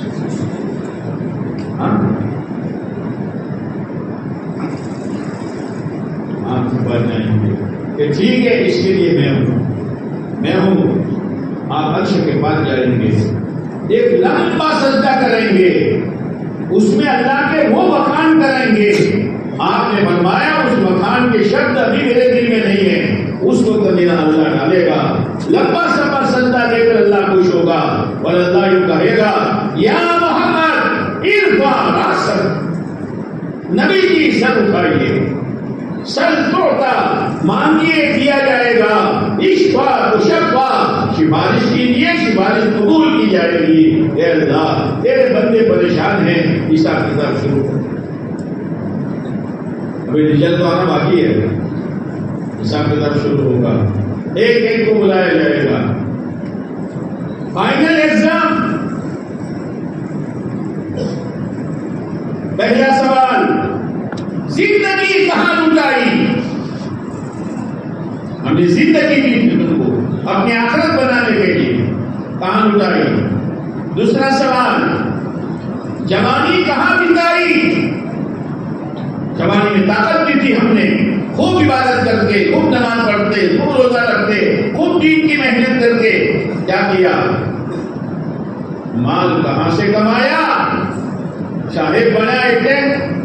آپ کے پاس جائیں گے کہ ٹھیک ہے اس کے لیے میں ہوں میں ہوں آپ عرش کے پاس جائیں گے، ایک لمبا سجدہ کریں گے، اس میں اللہ کے وہ بخان کریں گے۔ آپ نے فرمایا اس بخان کے شبد ابھی میرے دل میں نہیں ہے، اس وقت میرا اللہ ڈالے گا، لمبا سفر سجدہ دے کر اللہ خوش ہوگا، اور اللہ یوں کہے گا یا محمد ارفع راسک، نبی جی سر اٹھائیے، سر توڑتا مانگیے دیا جائے گا، اشفا تشفا، سفارش کیجیے سفارش قبول کی جائے گی۔ اے اللہ تیرے بندے پریشان ہیں، حساب کتاب شروع کر، ابھی رزلٹ تو آنا باقی ہے، حساب کتاب شروع ہوگا، ایک ایک کو بلایا جائے گا، فائنل ایگزام۔ پہلا سوال، زندگی کہاں لٹائی؟ ہم نے زندگی دی تھی تم کو اپنی آخرت بنانے کے لیے، کہاں لٹائی؟ دوسرا سوال، جوانی کہاں بتائی؟ جوانی میں طاقت بھی تھی، ہم نے خوب عبادت کر کے، خوب نماز پڑھتے، خوب روزہ رکھتے، خوب دین کی محنت کر کے کیا کیا؟ مال کہاں سے کمایا؟ شاہد بنایا کہ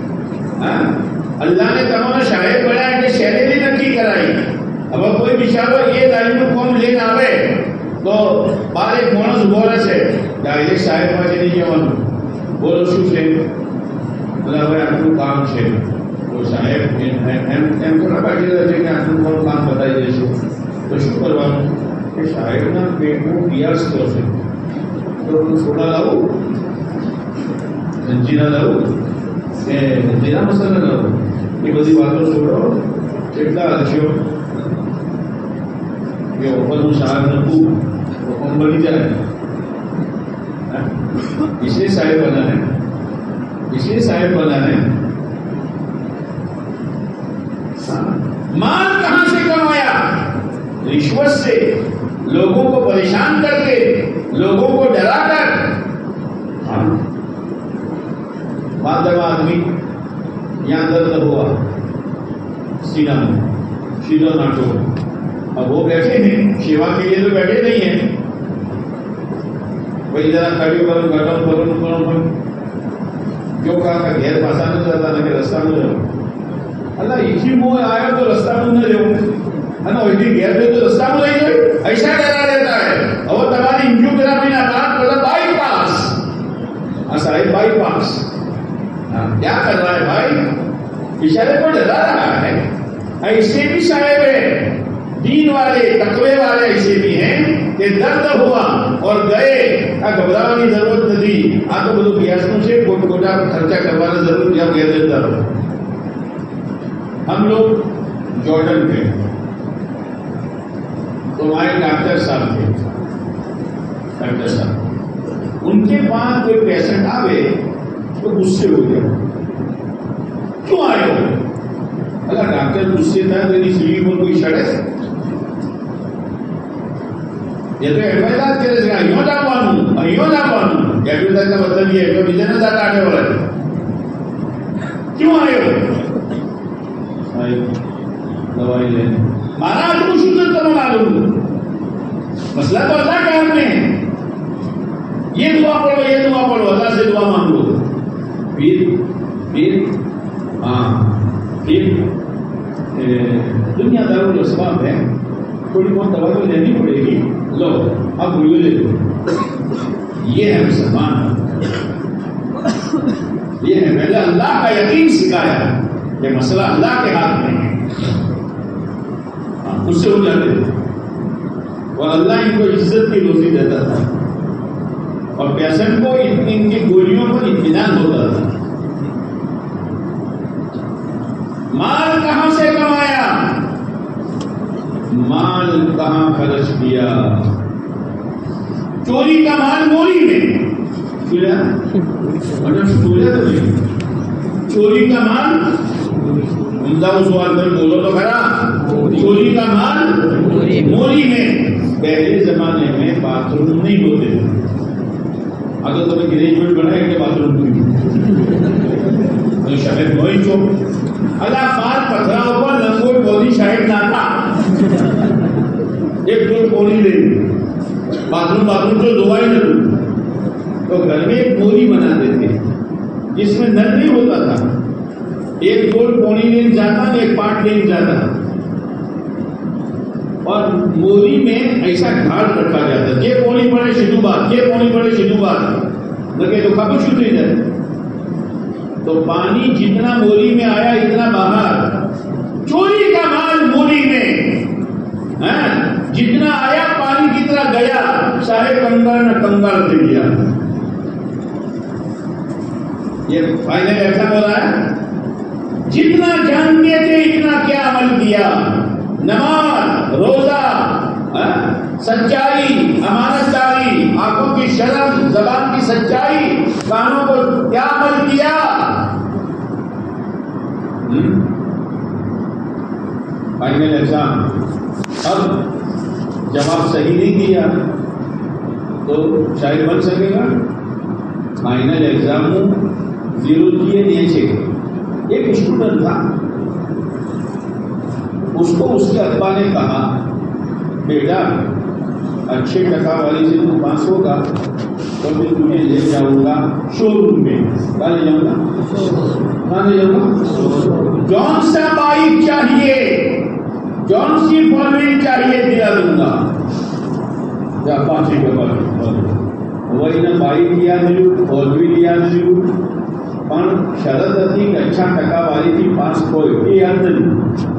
اللہ نے تمام شاہد بنایا کہ شہری نکی کرائی. اب کوئی بچارو یہ تعلیم قوم لینا آئے تو بارے مونس بولے سے ڈائریکٹ شاہد پاچے نہیں جوان بولو شو سے اللہ بھائی اپنو کام سے تو صاحب ایم کو نہ پاچے رہتے کہ اپنو کون کام بتائی جیسے تو شو کروانو کہ شاہد نا پیٹو پیاس کو سے تو سوڑا لاؤ زنجیرہ لاؤ کہ زنجیرہ مسئلہ لاؤ یہ بڑی باتوں چھوڑو چٹلا اچھو یہ اوپر مشاہد نکو حکم بڑی جائے اس لیے صاحب بنا ہے اس لیے صاحب بنا ہے. مال کہاں سے کمایا؟ رشوت سے، لوگوں کو پریشان کر کے، لوگوں کو ڈرا کر. بات جب آدمی یہاں درد ہوا سینہ میں سیدھا ناٹو، اب وہ بیٹھے ہیں سیوا کے لیے تو بیٹھے نہیں ہیں بھائی ذرا کھڑی کروں گٹوں کروں کروں جو کہا کہ گھر پاسا نہ جاتا نہ کہ رستہ میں رہو. اللہ اسی منہ آیا تو رستہ میں نہ رہو ہے نا، ویسی گھر میں تو رستہ میں نہیں رہو ایسا ڈرا دیتا ہے. اور تمہاری انجیوگرافی نہ بات کرتا بائی پاس صاحب بائی پاس کیا کر رہا ہے بھائی؟ اشارے کو ڈرا رہا ہے. ایسے بھی صاحب ہے دین والے تقوی والے ایسے بھی ہیں کہ درد ہوا اور گئے گھبرانے کی ضرورت نہیں. آپ تو بولو گیسوں سے کوٹ کوٹا خرچہ کروانا ضرورت یا گیا دیتا ہو. ہم لوگ جارڈن تھے تو ہمارے ڈاکٹر صاحب تھے، ڈاکٹر صاحب ان کے پاس کوئی پیشنٹ آوے تو غصے ہو گیا، کیوں آئے ہو؟ اللہ ڈاکٹر غصے تھا میری سیڑھی پر کوئی شڑ ہے یہ تو ایڈوائز کرے گا یوں جا پانوں یوں جا پانوں ایڈوائز کا مطلب یہ ہے کہ مجھے نہ زیادہ آنے والا ہے. کیوں آئے ہو؟ دوائی لینے مانا آدھو شکر کرو معلوم مسئلہ تو اللہ کا ہم نے یہ دعا پڑھو یہ دعا پڑھو اللہ سے دعا مانگو. پھر پھر ہاں پھر دنیا دار الاسباب ہے، تھوڑی بہت دوا تو لینی پڑے گی، لو اب یہ لے لو. یہ ہے مسلمان، یہ ہے میں نے اللہ کا یقین سکھایا کہ مسئلہ اللہ کے ہاتھ میں ہے. اس سے ہو جاتے تھے اور اللہ ان کو عزت کی روزی دیتا تھا اور پیشنٹ کو ان کی گولیوں پر اطمینان ہوتا تھا. مال کہاں سے کمایا؟ مال کہاں خرچ کیا؟ چوری کا مال موری میں چوری کا مال سوال کر بولو تو کھڑا. چوری کا مال موری میں. پہلے زمانے میں باتھ روم نہیں ہوتے تھے. اگر تمہیں گریجویٹ بنائے کہ باتھ روم تو شاید وہی چوک اللہ بات پتھرا اوپر لنگوٹ بودی شاید نہ تھا ایک دو پوری لے باتھ روم باتھ روم جو دعائی نہ دوں تو گھر میں ایک موری بناتے تھے جس میں نل نہیں ہوتا تھا. ایک گول پونی لین جاتا ایک پاٹ لین جاتا اور موری میں ایسا گھاٹ رکھا جاتا یہ پونی پڑے شدو بات یہ پونی پڑے شدو بات لگے تو کبھی شدھ نہیں جائے تو پانی جتنا موری میں آیا اتنا باہر. چوری کا مال موری میں جتنا آیا پانی کتنا گیا چاہے کنگار نہ کنگار دے دیا. یہ فائنل ایسا ہو رہا ہے جتنا جانتے تھے اتنا کیا عمل کیا. نماز، روزہ، سچائی، امانت داری، آنکھوں کی شرم، زبان کی سچائی، کانوں پر کیا عمل کیا. فائنل ایگزام اب جواب صحیح نہیں دیا تو شاید بن سکے گا. فائنل ایگزام زیرو کیے نیچے ایک اسٹوڈنٹ تھا, اس کو اس کے ابا نے کہا بیٹا اچھے ٹکا والی سے تو پاس ہوگا تو میں تمہیں لے جاؤں گا شو روم میں. کہاں لے جاؤں گا؟ کہاں لے جاؤں گا؟ جون سا بائک چاہیے, جون سی فالوئنگ چاہیے, دلا دوں گا. جا پانچ کے بعد وہی نہ بائک لیا دوں فالوئی لیا دوں પણ શરત હતી કે અચ્છા ટકાવારીથી પાસ હોય એ યાદ નથી.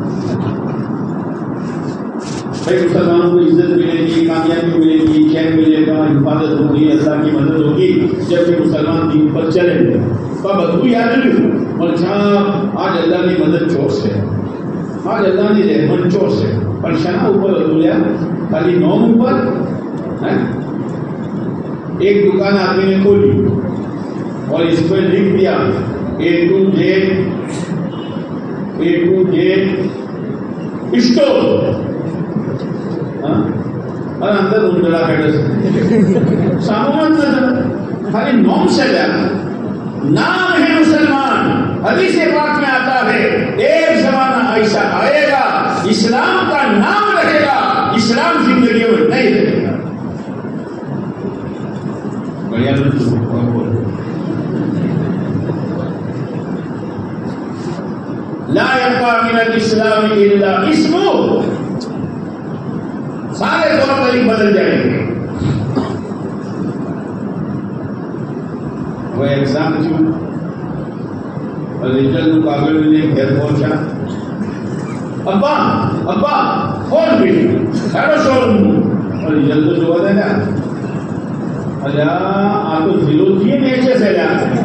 भाई मुसलमानों को इज्जत मिलेगी, कामयाबी मिलेगी, चैन मिलेगा, हिफाजत होगी, अल्लाह की मदद होगी जब भी मुसलमान दीन पर चलेंगे. तो બધું યાદ રહ્યું પણ છા આજ અલ્લાહની મદદ ચોરશે, આજ અલ્લાહની રહેમત ચોરશે. પણ શાના ઉપર હતું લ્યા? ખાલી નોમ ઉપર. एक दुकान आदमी ने खोली और इस पर लिख दिया A to Z A to Z store, और अंदर उंडला बैठे सामान नजर खाली नॉम से जाना. नाम है मुसलमान. हदीस पाक में आता है एक जमाना ऐसा आएगा इस्लाम का नाम रहेगा, इस्लाम जिंदगी में नहीं रहेगा. لا يبقى من الاسلام الا اسمه, سارے طور طریق بدل جائیں گے. وہ ایگزام کیوں اور رزلٹ کاغذ میں گھر پہنچا, ابا ابا کھول بھی خیر شو اور رزلٹ تو جو ہے نا آپ کو زیرو دیے نیچے سے جاتے ہیں.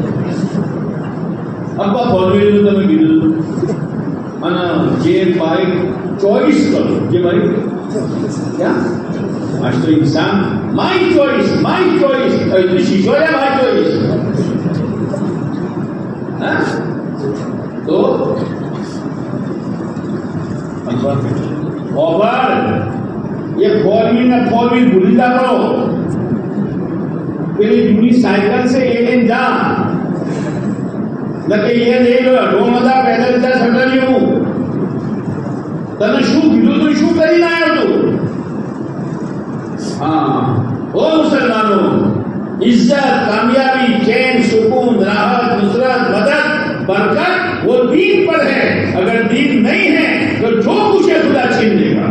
ابا فالوئی تو میں گروں انا یہ بائک چوائس کرو. یہ بائک کیا آج تو انسان مائی چوائس مائی چوائس شیشو ہے مائی چوائس. تو اوور یہ فور ویل نہ فور ویل بھول جا کرو. پھر جوڑی سائیکل سے یہ دن جا نہ کہ یہ دیکھ ڈھو مزا پیدل جا سکتا نہیں ہوں تم شو کیوں تو شو کری نہ آیا تو. ہاں او مسلمانوں, عزت, کامیابی, چین, سکون, راحت, نصرت, مدد, برکت وہ دین پر ہے. اگر دین نہیں ہے تو جو کچھ ہے خدا چھین لے گا.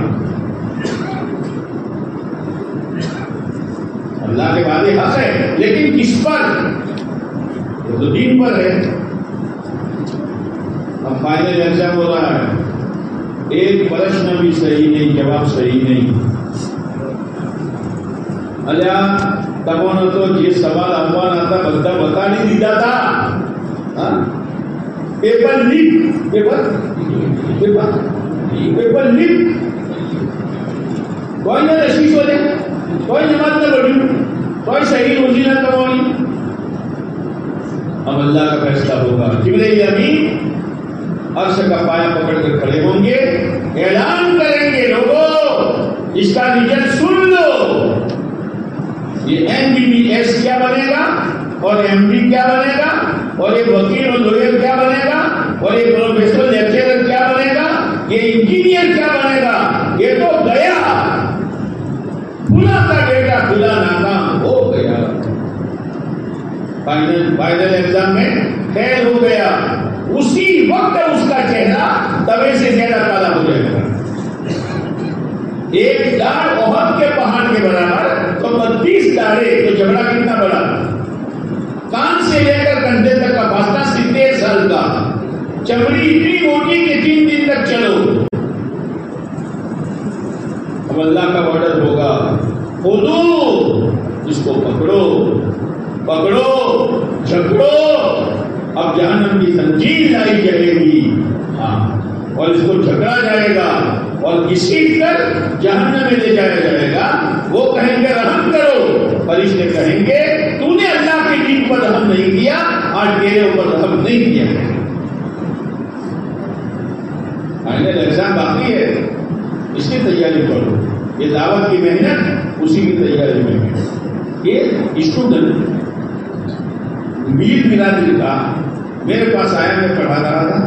اللہ کے وعدے حق ہے لیکن کس پر؟ تو دین پر ہے. اب فائنل ایگزام ہو رہا ہے, ایک پرشن بھی صحیح نہیں, جواب صحیح نہیں. અલ્યા તમોનો તો જે સવાલ આવવાના હતા બધા બતાડી દીધા હતા. Paper leak, paper paper paper leak. કોઈ ને રશી શોધે, કોઈ નમાજ ન પઢ્યું, કોઈ સહી રોજી ન કમાણી. अब अल्लाह का फैसला होगा. जिब्रील अमीन अर्श का पाया पकड़ कर खड़े होंगे, ऐलान करेंगे लोगों इसका रिजल्ट सुन लो. ये एमबीबीएस क्या बनेगा और एमडी क्या बनेगा और ये वकील और लॉयर क्या बनेगा और ये प्रोफेसर लेक्चरर क्या बनेगा, ये इंजीनियर क्या बनेगा. ये तो गया खुला का बेटा खुला नाकाम हो गया. फाइनल फाइनल एग्जाम में फेल हो गया. उसी वक्त उसका चेहरा तवे से ज्यादा काला हो जाएगा. एक दाढ़ ओहद के पहाड़ के बराबर तो बत्तीस दाढ़े, तो झगड़ा कितना बड़ा. कान से लेकर कंधे तक का फासला सित्तेर साल का. चमड़ी इतनी मोटी कि तीन दिन तक चलो. अब अल्लाह का ऑर्डर होगा, खुदो इसको पकड़ो पकड़ो झगड़ो. अब जहन्नम की जंजीर लाई जाएगी, हाँ, और इसको झगड़ा जाएगा और घसीट कर जहन्नम में ले जाया जाएगा. वो कहेंगे रहम करो, फरिश्ते कहेंगे तूने अल्लाह के दीन पर रहम नहीं किया, आज तेरे ऊपर रहम नहीं किया. फाइनल एग्जाम बाकी है. اس کی تیاری کرو. یہ دعوت کی محنت اسی کی تیاری میں ہے. ایک اسٹوڈنٹ میر میرادری کا میرے پاس آیا, میں پڑھا رہا تھا.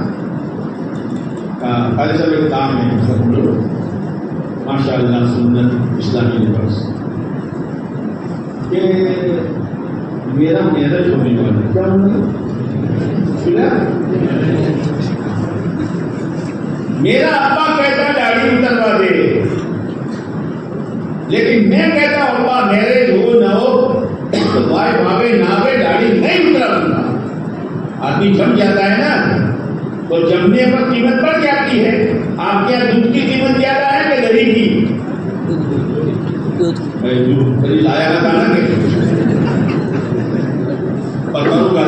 خالی صاحب ایک کام ہے ماشاء اللہ سنت اسلامی یونیورسٹی کہ میرا میرج ہونے والا کیا ہونا, میرا ابا کہتا داڑھی اتروا دے, لیکن میں کہتا ابا میرج ہو نہ ہو تو بھائی بھاگے نہ ہوئے داڑھی نہیں اترا دوں گا. آدمی جم جاتا ہے نا, تو جمنے پر قیمت بڑھ جاتی ہے. آپ کے یہاں دودھ کی قیمت زیادہ ہے کہ دہی کی؟ دودھ لایا تھا نا کہ پکڑوں کا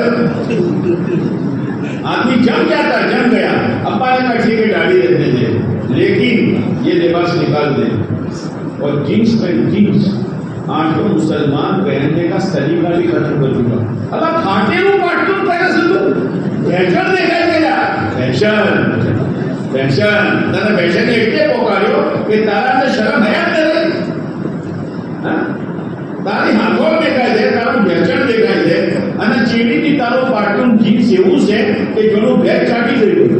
آدمی جم جاتا ہے, جم گیا. ابا نے کہا ٹھیک ہے داڑھی رہنے دے, لیکن یہ لباس نکال دے. اور جینس پہن, جینس آج تو مسلمان پہننے کا طریقہ بھی ختم کر دوں گا. اللہ کھاتے ہوں کاٹوں پہلے سے تو فیشن دیکھا گیا, فیشن فیشن تانا فیشن ایٹے پکارو کہ تارا نے شرم ہے تیرے, تاری ہاتھوں دیکھا دے, تارو فیشن دیکھا دے, انا چیڑی کی تارو پارٹون جین سے اس ہے کہ جنہوں بیگ چاٹی دے گو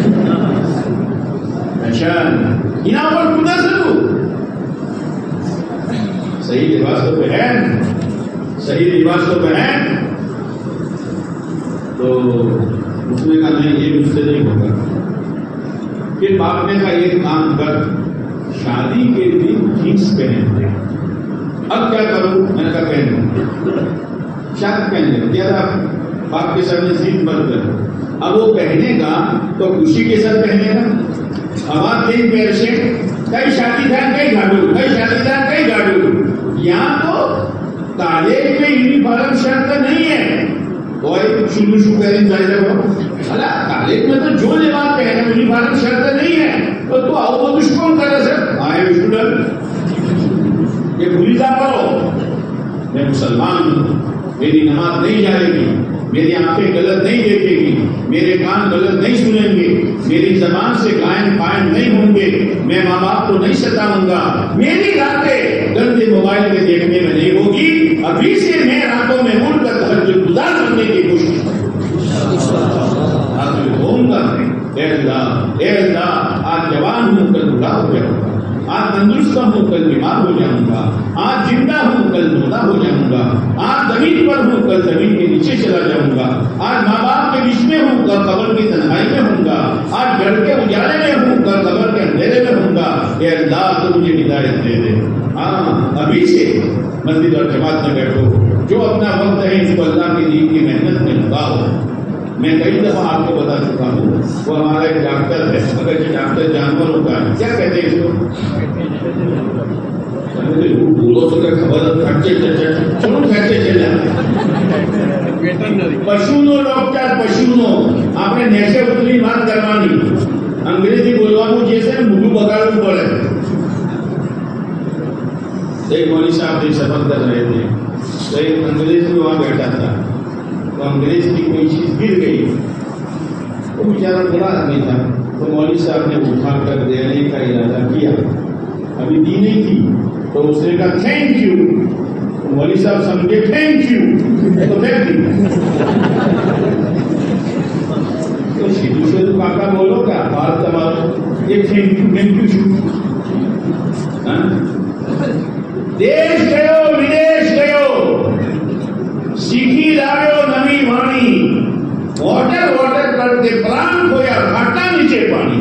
فیشن یہاں پر کدھر سے تو صحیح لباس تو پہن, صحیح لباس تو پہن. تو اس نے کہا نہیں یہ مجھ سے نہیں ہوگا. پھر باپ نے کہا ایک کام کر, شادی کے دن جینس پہن دے. اب کیا کروں؟ میں نے کہا پہن شرٹ پہن دے. کیا تھا باپ کے سر نے ضد بند کر, اب وہ پہنے گا تو خوشی کے ساتھ پہنے گا. ہوا تین پیر سے کئی شادی دار کئی گھاڑو, کئی شادی دار کئی گھاڑو. یہاں تو کالج میں یونیفارم شرط نہیں ہے. شروع شروع کریں کالج میں تو جو لباس پہنے یونیفارم شرط نہیں ہے. تو تو آؤ وہ دشمن کرے سر آئے اسٹوڈنٹ یہ بھولی جا کرو, میں مسلمان ہوں, میری نماز نہیں جائے گی, میری آنکھیں غلط نہیں دیکھے گی, میرے کان غلط نہیں سنیں گے, میری زبان سے قائم قائم نہیں ہوں گے, میں ماں باپ کو نہیں ستاؤں گا, میری راتیں گندے موبائل کے دیکھنے میں نہیں ہوگی. ابھی سے میں راتوں میں اٹھ کر تہجد گزار کرنے کی کوشش کروں گا. اے اللہ اے اللہ آج جوان ہوں کل بوڑھا ہو جاؤں گا, آج تندرست ہوں کل بیمار ہو جاؤں گا, آج زندہ ہوں کل مردہ ہو جاؤں گا, آج زمین پر ہوں کل زمین کے نیچے چلا جاؤں گا, آج ماں باپ کے بیچ میں ہوں کل قبر کی تنہائی میں ہوں گا, آج گھر کے اجالے میں ہوں کل قبر کے اندھیرے میں ہوں گا. اے اللہ تو مجھے ہدایت دے دے. ہاں ابھی سے مسجد اور جماعت میں بیٹھو, جو اپنا وقت ہے اس کو اللہ کے دین کی محنت میں لگاؤ. میں کئی دفعہ آپ کو بتا چکا ہوں, وہ ہمارا ایک ڈاکٹر ہے, اگر یہ ڈاکٹر جانور ہوتا ہے کیا کہتے ہیں اس کو, پشونو ڈاکٹر پشونو آپ نے نیچے اتنی بات کروانی, انگریزی بولوانو جیسے ملو بگاڑوں پڑے. ایک مولوی صاحب نے سفر کر رہے تھے, تو ایک انگریز بھی وہاں بیٹھا تھا, تو انگریز کی کوئی چیز گر گئی, وہ بیچارہ بڑا آدمی تھا, تو مولوی صاحب نے اٹھا کر دینے کا ارادہ کیا, ابھی دی نہیں تھی, تو اس نے کہا تھینک یو. مولوی صاحب سمجھے تھینک یو تو پھینک دی. تو شیدو شیدو کاکا بولو کیا بات تمام یہ تھینک یو تھینک یو. دیش گئے ودیش گئے سیکھی لاؤ نمی وانی, واٹر واٹر کر کے پران کھویا گھاٹا نیچے پانی.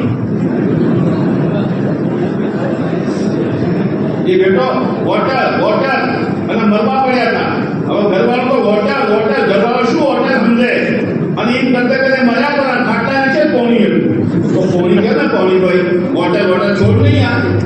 یہ بیٹو واٹر واٹر میں مروا پڑیا تھا, اور گھر والوں کو واٹر واٹر گھر والوں شو واٹر سمجھے ان کرتے کرتے مزہ پڑا گھاٹا نیچے پونی ہے, تو پونی کیا نا پونی بھائی واٹر واٹر چھوڑ نہیں آتے.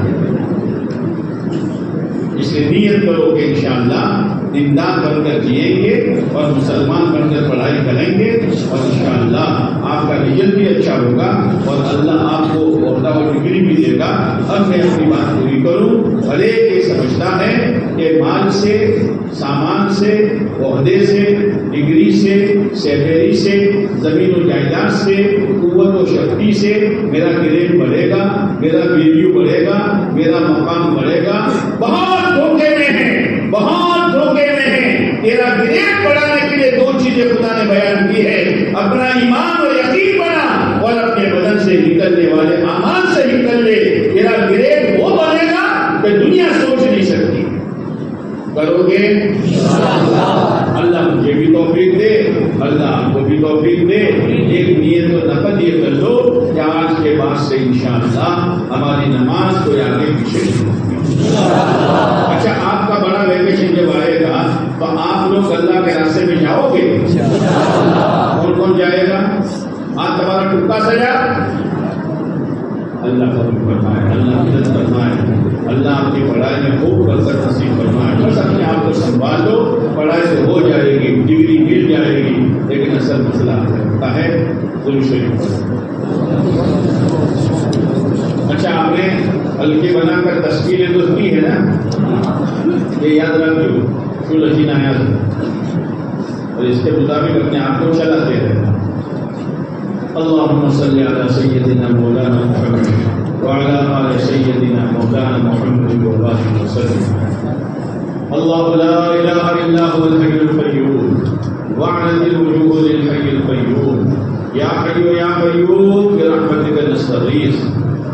اس لیے نیت کرو کہ انشاءاللہ دیندار بن کر جیئیں گے اور مسلمان بن کر پڑھائی کریں گے, اور انشاءاللہ آپ آپ کا رزلٹ بھی اچھا ہوگا اور اللہ آپ کو عہدہ و ڈگری بھی دے گا. اب میں اپنی بات پوری کروں. ہر ایک یہ سمجھتا ہے کہ مال سے، سامان سے، عہدے سے، ڈگری سے، سیلری سے، زمین و جائیداد سے، قوت و شکتی سے میرا گریڈ بڑھے گا، میرا ویلیو بڑھے گا، میرا مقام بڑھے گا. بہت دھوکے میں ہے، بہت دھوکے میں ہے. تیرا گریڈ بڑھانے کے لیے دو چیزیں خدا نے بیان کی ہے: اپنا ایمان اور یقین بنا اور اپنے بدن سے نکلنے والے اعمال سے نکل لے. تیرا گریڈ وہ بنے گا کہ دنیا سوچ نہیں سکتی. کرو گے اللہ مجھے بھی توفیق دے، اللہ آپ کو بھی توفیق دے. ایک نیت و نقد یہ کر لو کہ آج کے بعد سے انشاءاللہ ہماری نماز کو آگے پیچھے. اچھا، آپ کا بڑا ویکیشن جب آئے گا تو آپ لوگ اللہ کے راستے میں جاؤ گے. کون کون جائے گا؟ آج تمہارا ٹکا سجا. اللہ قبول فرمائے، اللہ مدد فرمائے، اللہ آپ کی پڑھائی میں خوب برکت نصیب فرمائے. بس اپنے آپ کو سنبھال لو، پڑھائی سے ہو جائے گی، ڈگری مل جائے گی. لیکن اصل مسئلہ ہوتا ہے درود شریف. اچھا، آپ نے ہلکے بنا کر تصویریں تو کی ہے نا، یہ یاد رکھ لو. کیوں لچینا یاد اور اس کے مطابق اپنے آپ کو چلاتے رہنا. اللهم صل على سيدنا مولانا محمد وعلى آل سيدنا مولانا محمد وبارك وسلم. الله لا إله إلا هو الحي القيوم وعلى الوجود الحي القيوم. يا حي يا قيوم برحمتك نستغيث.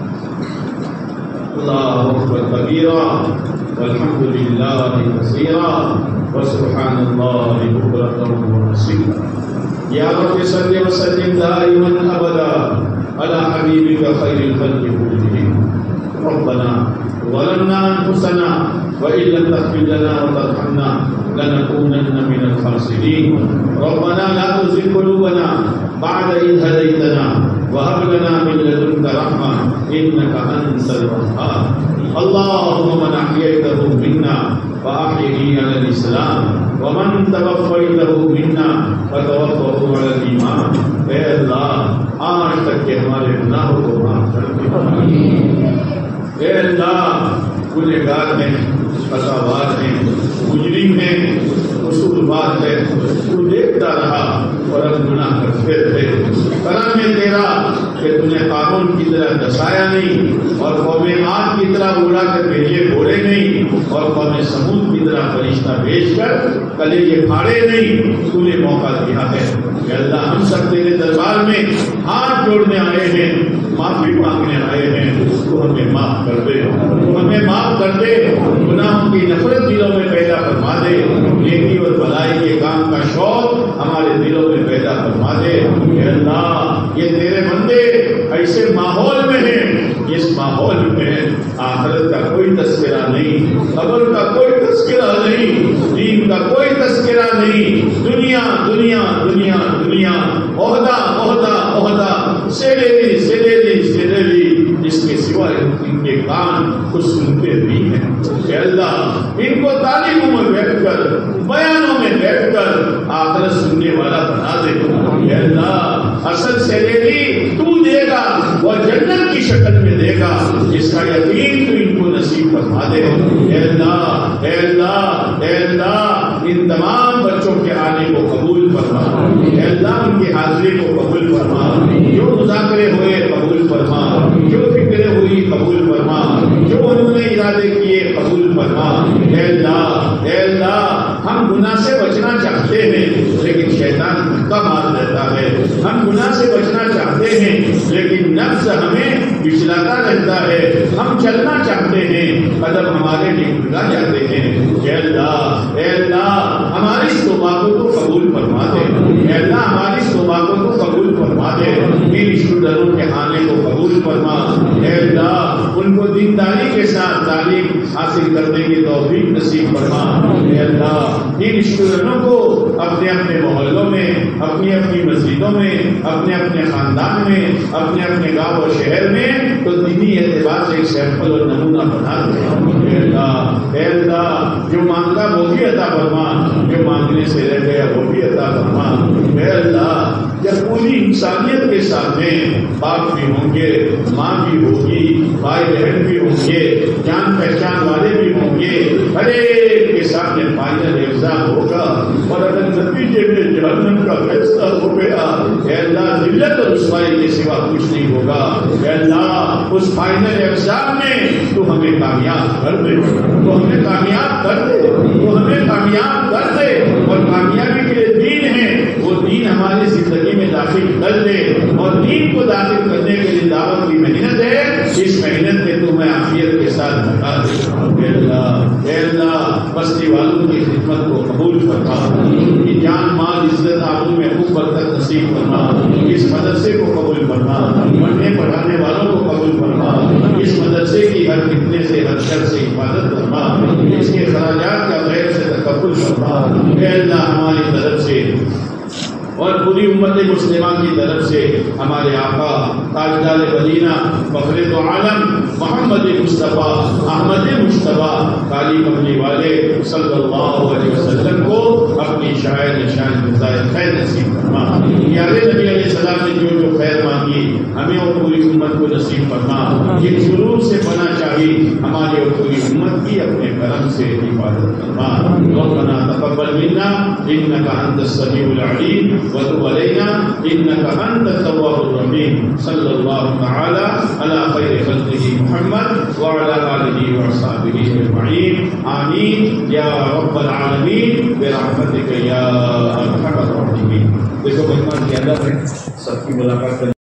الله أكبر كبيرا والحمد لله كثيرا وسبحان الله بكرة وأصيلا. يا رب صل وسلم دائما ابدا على حبيبك خير الخلق كلهم. ربنا ظلمنا انفسنا وان لم تغفر لنا وترحمنا لنكونن من الخاسرين. ربنا لا تزغ قلوبنا بعد إذ هديتنا وهب لنا من لدنك رحمة إنك أنت الوهاب. اللهم من أحييته منا فأحيه على الإسلام ومن توفيته منا فتوفه على الإيمان. اے اللہ، آج تک کے ہمارے گناہوں کو معاف کر دے. اے اللہ، گنہگار ہیں، خطاوار ہیں، مجرم ہیں، قصور بات ہے، تو دیکھتا رہا اور اب گناہ کرتے تھے. کرم ہے تیرا کہ تو نے قانون کی طرح دسایا نہیں اور قوم عاد کی طرح اڑا کر بھیجے گھوڑے نہیں اور قوم سمود کی طرح فرشتہ بھیج کر کلیجے پھاڑے نہیں. تو نے موقع دیا ہے کہ اللہ ہم سب تیرے دربار میں ہاتھ جوڑنے آئے ہیں، معافی مانگنے آئے ہیں. تو ہمیں معاف کر دے، تو ہمیں معاف کر دے. گناہوں کی نفرت دلوں میں پیدا فرما دے. نیکی اور بھلائی کے کام کا شوق ہمارے دلوں میں پیدا فرما دے. اے اللہ، یہ تیرے بندے ایسے ماحول میں ہیں جس ماحول میں آخرت کا کوئی تذکرہ نہیں، قبر کا کوئی تذکرہ نہیں، دین کا کوئی تذکرہ نہیں. دنیا دنیا دنیا دنیا، عہدہ عہدہ عہدہ، سیلیری سیلیری سیلیری، جس کے سوائے ان کے کان کچھ سنتے بھی ہیں. اے اللہ، ان کو تعلیموں میں بیٹھ کر، بیانوں میں بیٹھ کر آخرت سننے والا بنا دے. اے اللہ، اصل سیلیری تو دے گا، وہ جنت کی شکل میں دے گا، جس کا یقین تو ان کو نصیب فرما دے. اے اللہ اے اللہ اے اللہ، ان تمام بچوں کے آنے کو قبول فرما. اے اللہ، ان کی حاضری کو قبول فرما. جو مذاکرے ہوئے قبول فرما، جو فکریں ہوئی قبول فرما، جو انہوں نے ارادے کیے قبول فرما. اے اللہ اے اللہ، ہم گناہ سے بچنا چاہتے ہیں لیکن شیطان دھکا مار دیتا ہے. ہم گناہ سے بچنا چاہتے ہیں لیکن نفس ہمیں بچلاتا رہتا ہے. ہم چلنا چاہتے ہیں، قدم ہمارے ڈگا جاتے ہیں. اے اللہ اے اللہ، ہماری اس توبہ کو قبول فرما دے. اے اللہ، ہماری اس توبہ کو قبول فرما دے. ان اسٹوڈنٹوں کے آنے کو قبول فرما. اے اللہ، ان کو دینداری کے ساتھ تعلیم حاصل کرنے کی توفیق نصیب فرما. اے اللہ، ان اسٹوڈنٹوں کو اپنے اپنے محلوں میں، اپنی اپنی مسجدوں میں، اپنے اپنے خاندان میں، اپنے اپنے گاؤں اور شہر میں تو دینی اعتبار سے ایک سیمپل اور نمونہ بنا دے. اے اللہ اے اللہ، جو مانگا وہ بھی عطا فرما، جو مانگنے سے رہ گیا وہ بھی عطا فرما. اے اللہ، جب پوری انسانیت کے سامنے باپ بھی ہوں گے، ماں بھی ہوگی، بھائی بہن بھی ہوں گے، جان پہچان والے بھی ہوں گے، ہر ایک کے سامنے فائنل ایگزام ہوگا، اور اگر نتیجے میں جہنم کا فیصلہ ہو گیا، اے اللہ ذلت اور رسوائی کے سوا کچھ نہیں ہوگا۔ اے اللہ اس فائنل ایگزام میں تو ہمیں کامیاب کر دے، تو ہمیں کامیاب کر دے، تو ہمیں کامیاب کر دے، اور کامیابی کے لیے دین ہے، وہ دین ہماری زندگی میں داخل کر دے، اور دین کو داخل کرنے کے لیے دعوت کی محنت ہے، اس محنت میں تو میں عافیت کے ساتھ بتا دے۔ اے اللہ اے اللہ بستی والوں کی خدمت کو قبول فرما، کی جان مال عزت آبرو میں خوب برکت نصیب فرما، اس مدرسے کو قبول فرما، پڑھنے پڑھانے والوں کو قبول فرما، اس مدرسے کی ہر فتنے سے ہر شر سے حفاظت فرما، اس کے خراجات کا غیر سے تقبل فرما۔ اے اللہ ہماری طرف سے اور پوری امت مسلمہ کی طرف سے ہمارے آقا تاجدار مدینہ فخر دو عالم محمد مصطفیٰ احمد مصطفیٰ کالی کملی والے صلی اللہ علیہ وسلم کو اپنی شاعر نشان جزائے خیر نصیب فرما۔ پیارے نبی علیہ السلام نے جو جو خیر مانگی ہمیں اور پوری امت کو نصیب فرما۔ جن شروع سے پناہ چاہی ہماری اور پوری امت کی اپنے کرم سے حفاظت فرما۔ ربنا تقبل منا انک انت السمیع العلیم وتب علينا انك انت التواب الرحيم صلى الله تعالى على خير خلقه محمد وعلى اله وصحبه اجمعين آمين يا رب العالمين برحمتك يا ارحم الراحمين۔ دیکھو مہمان کی ادب ہے، سب کی ملاقات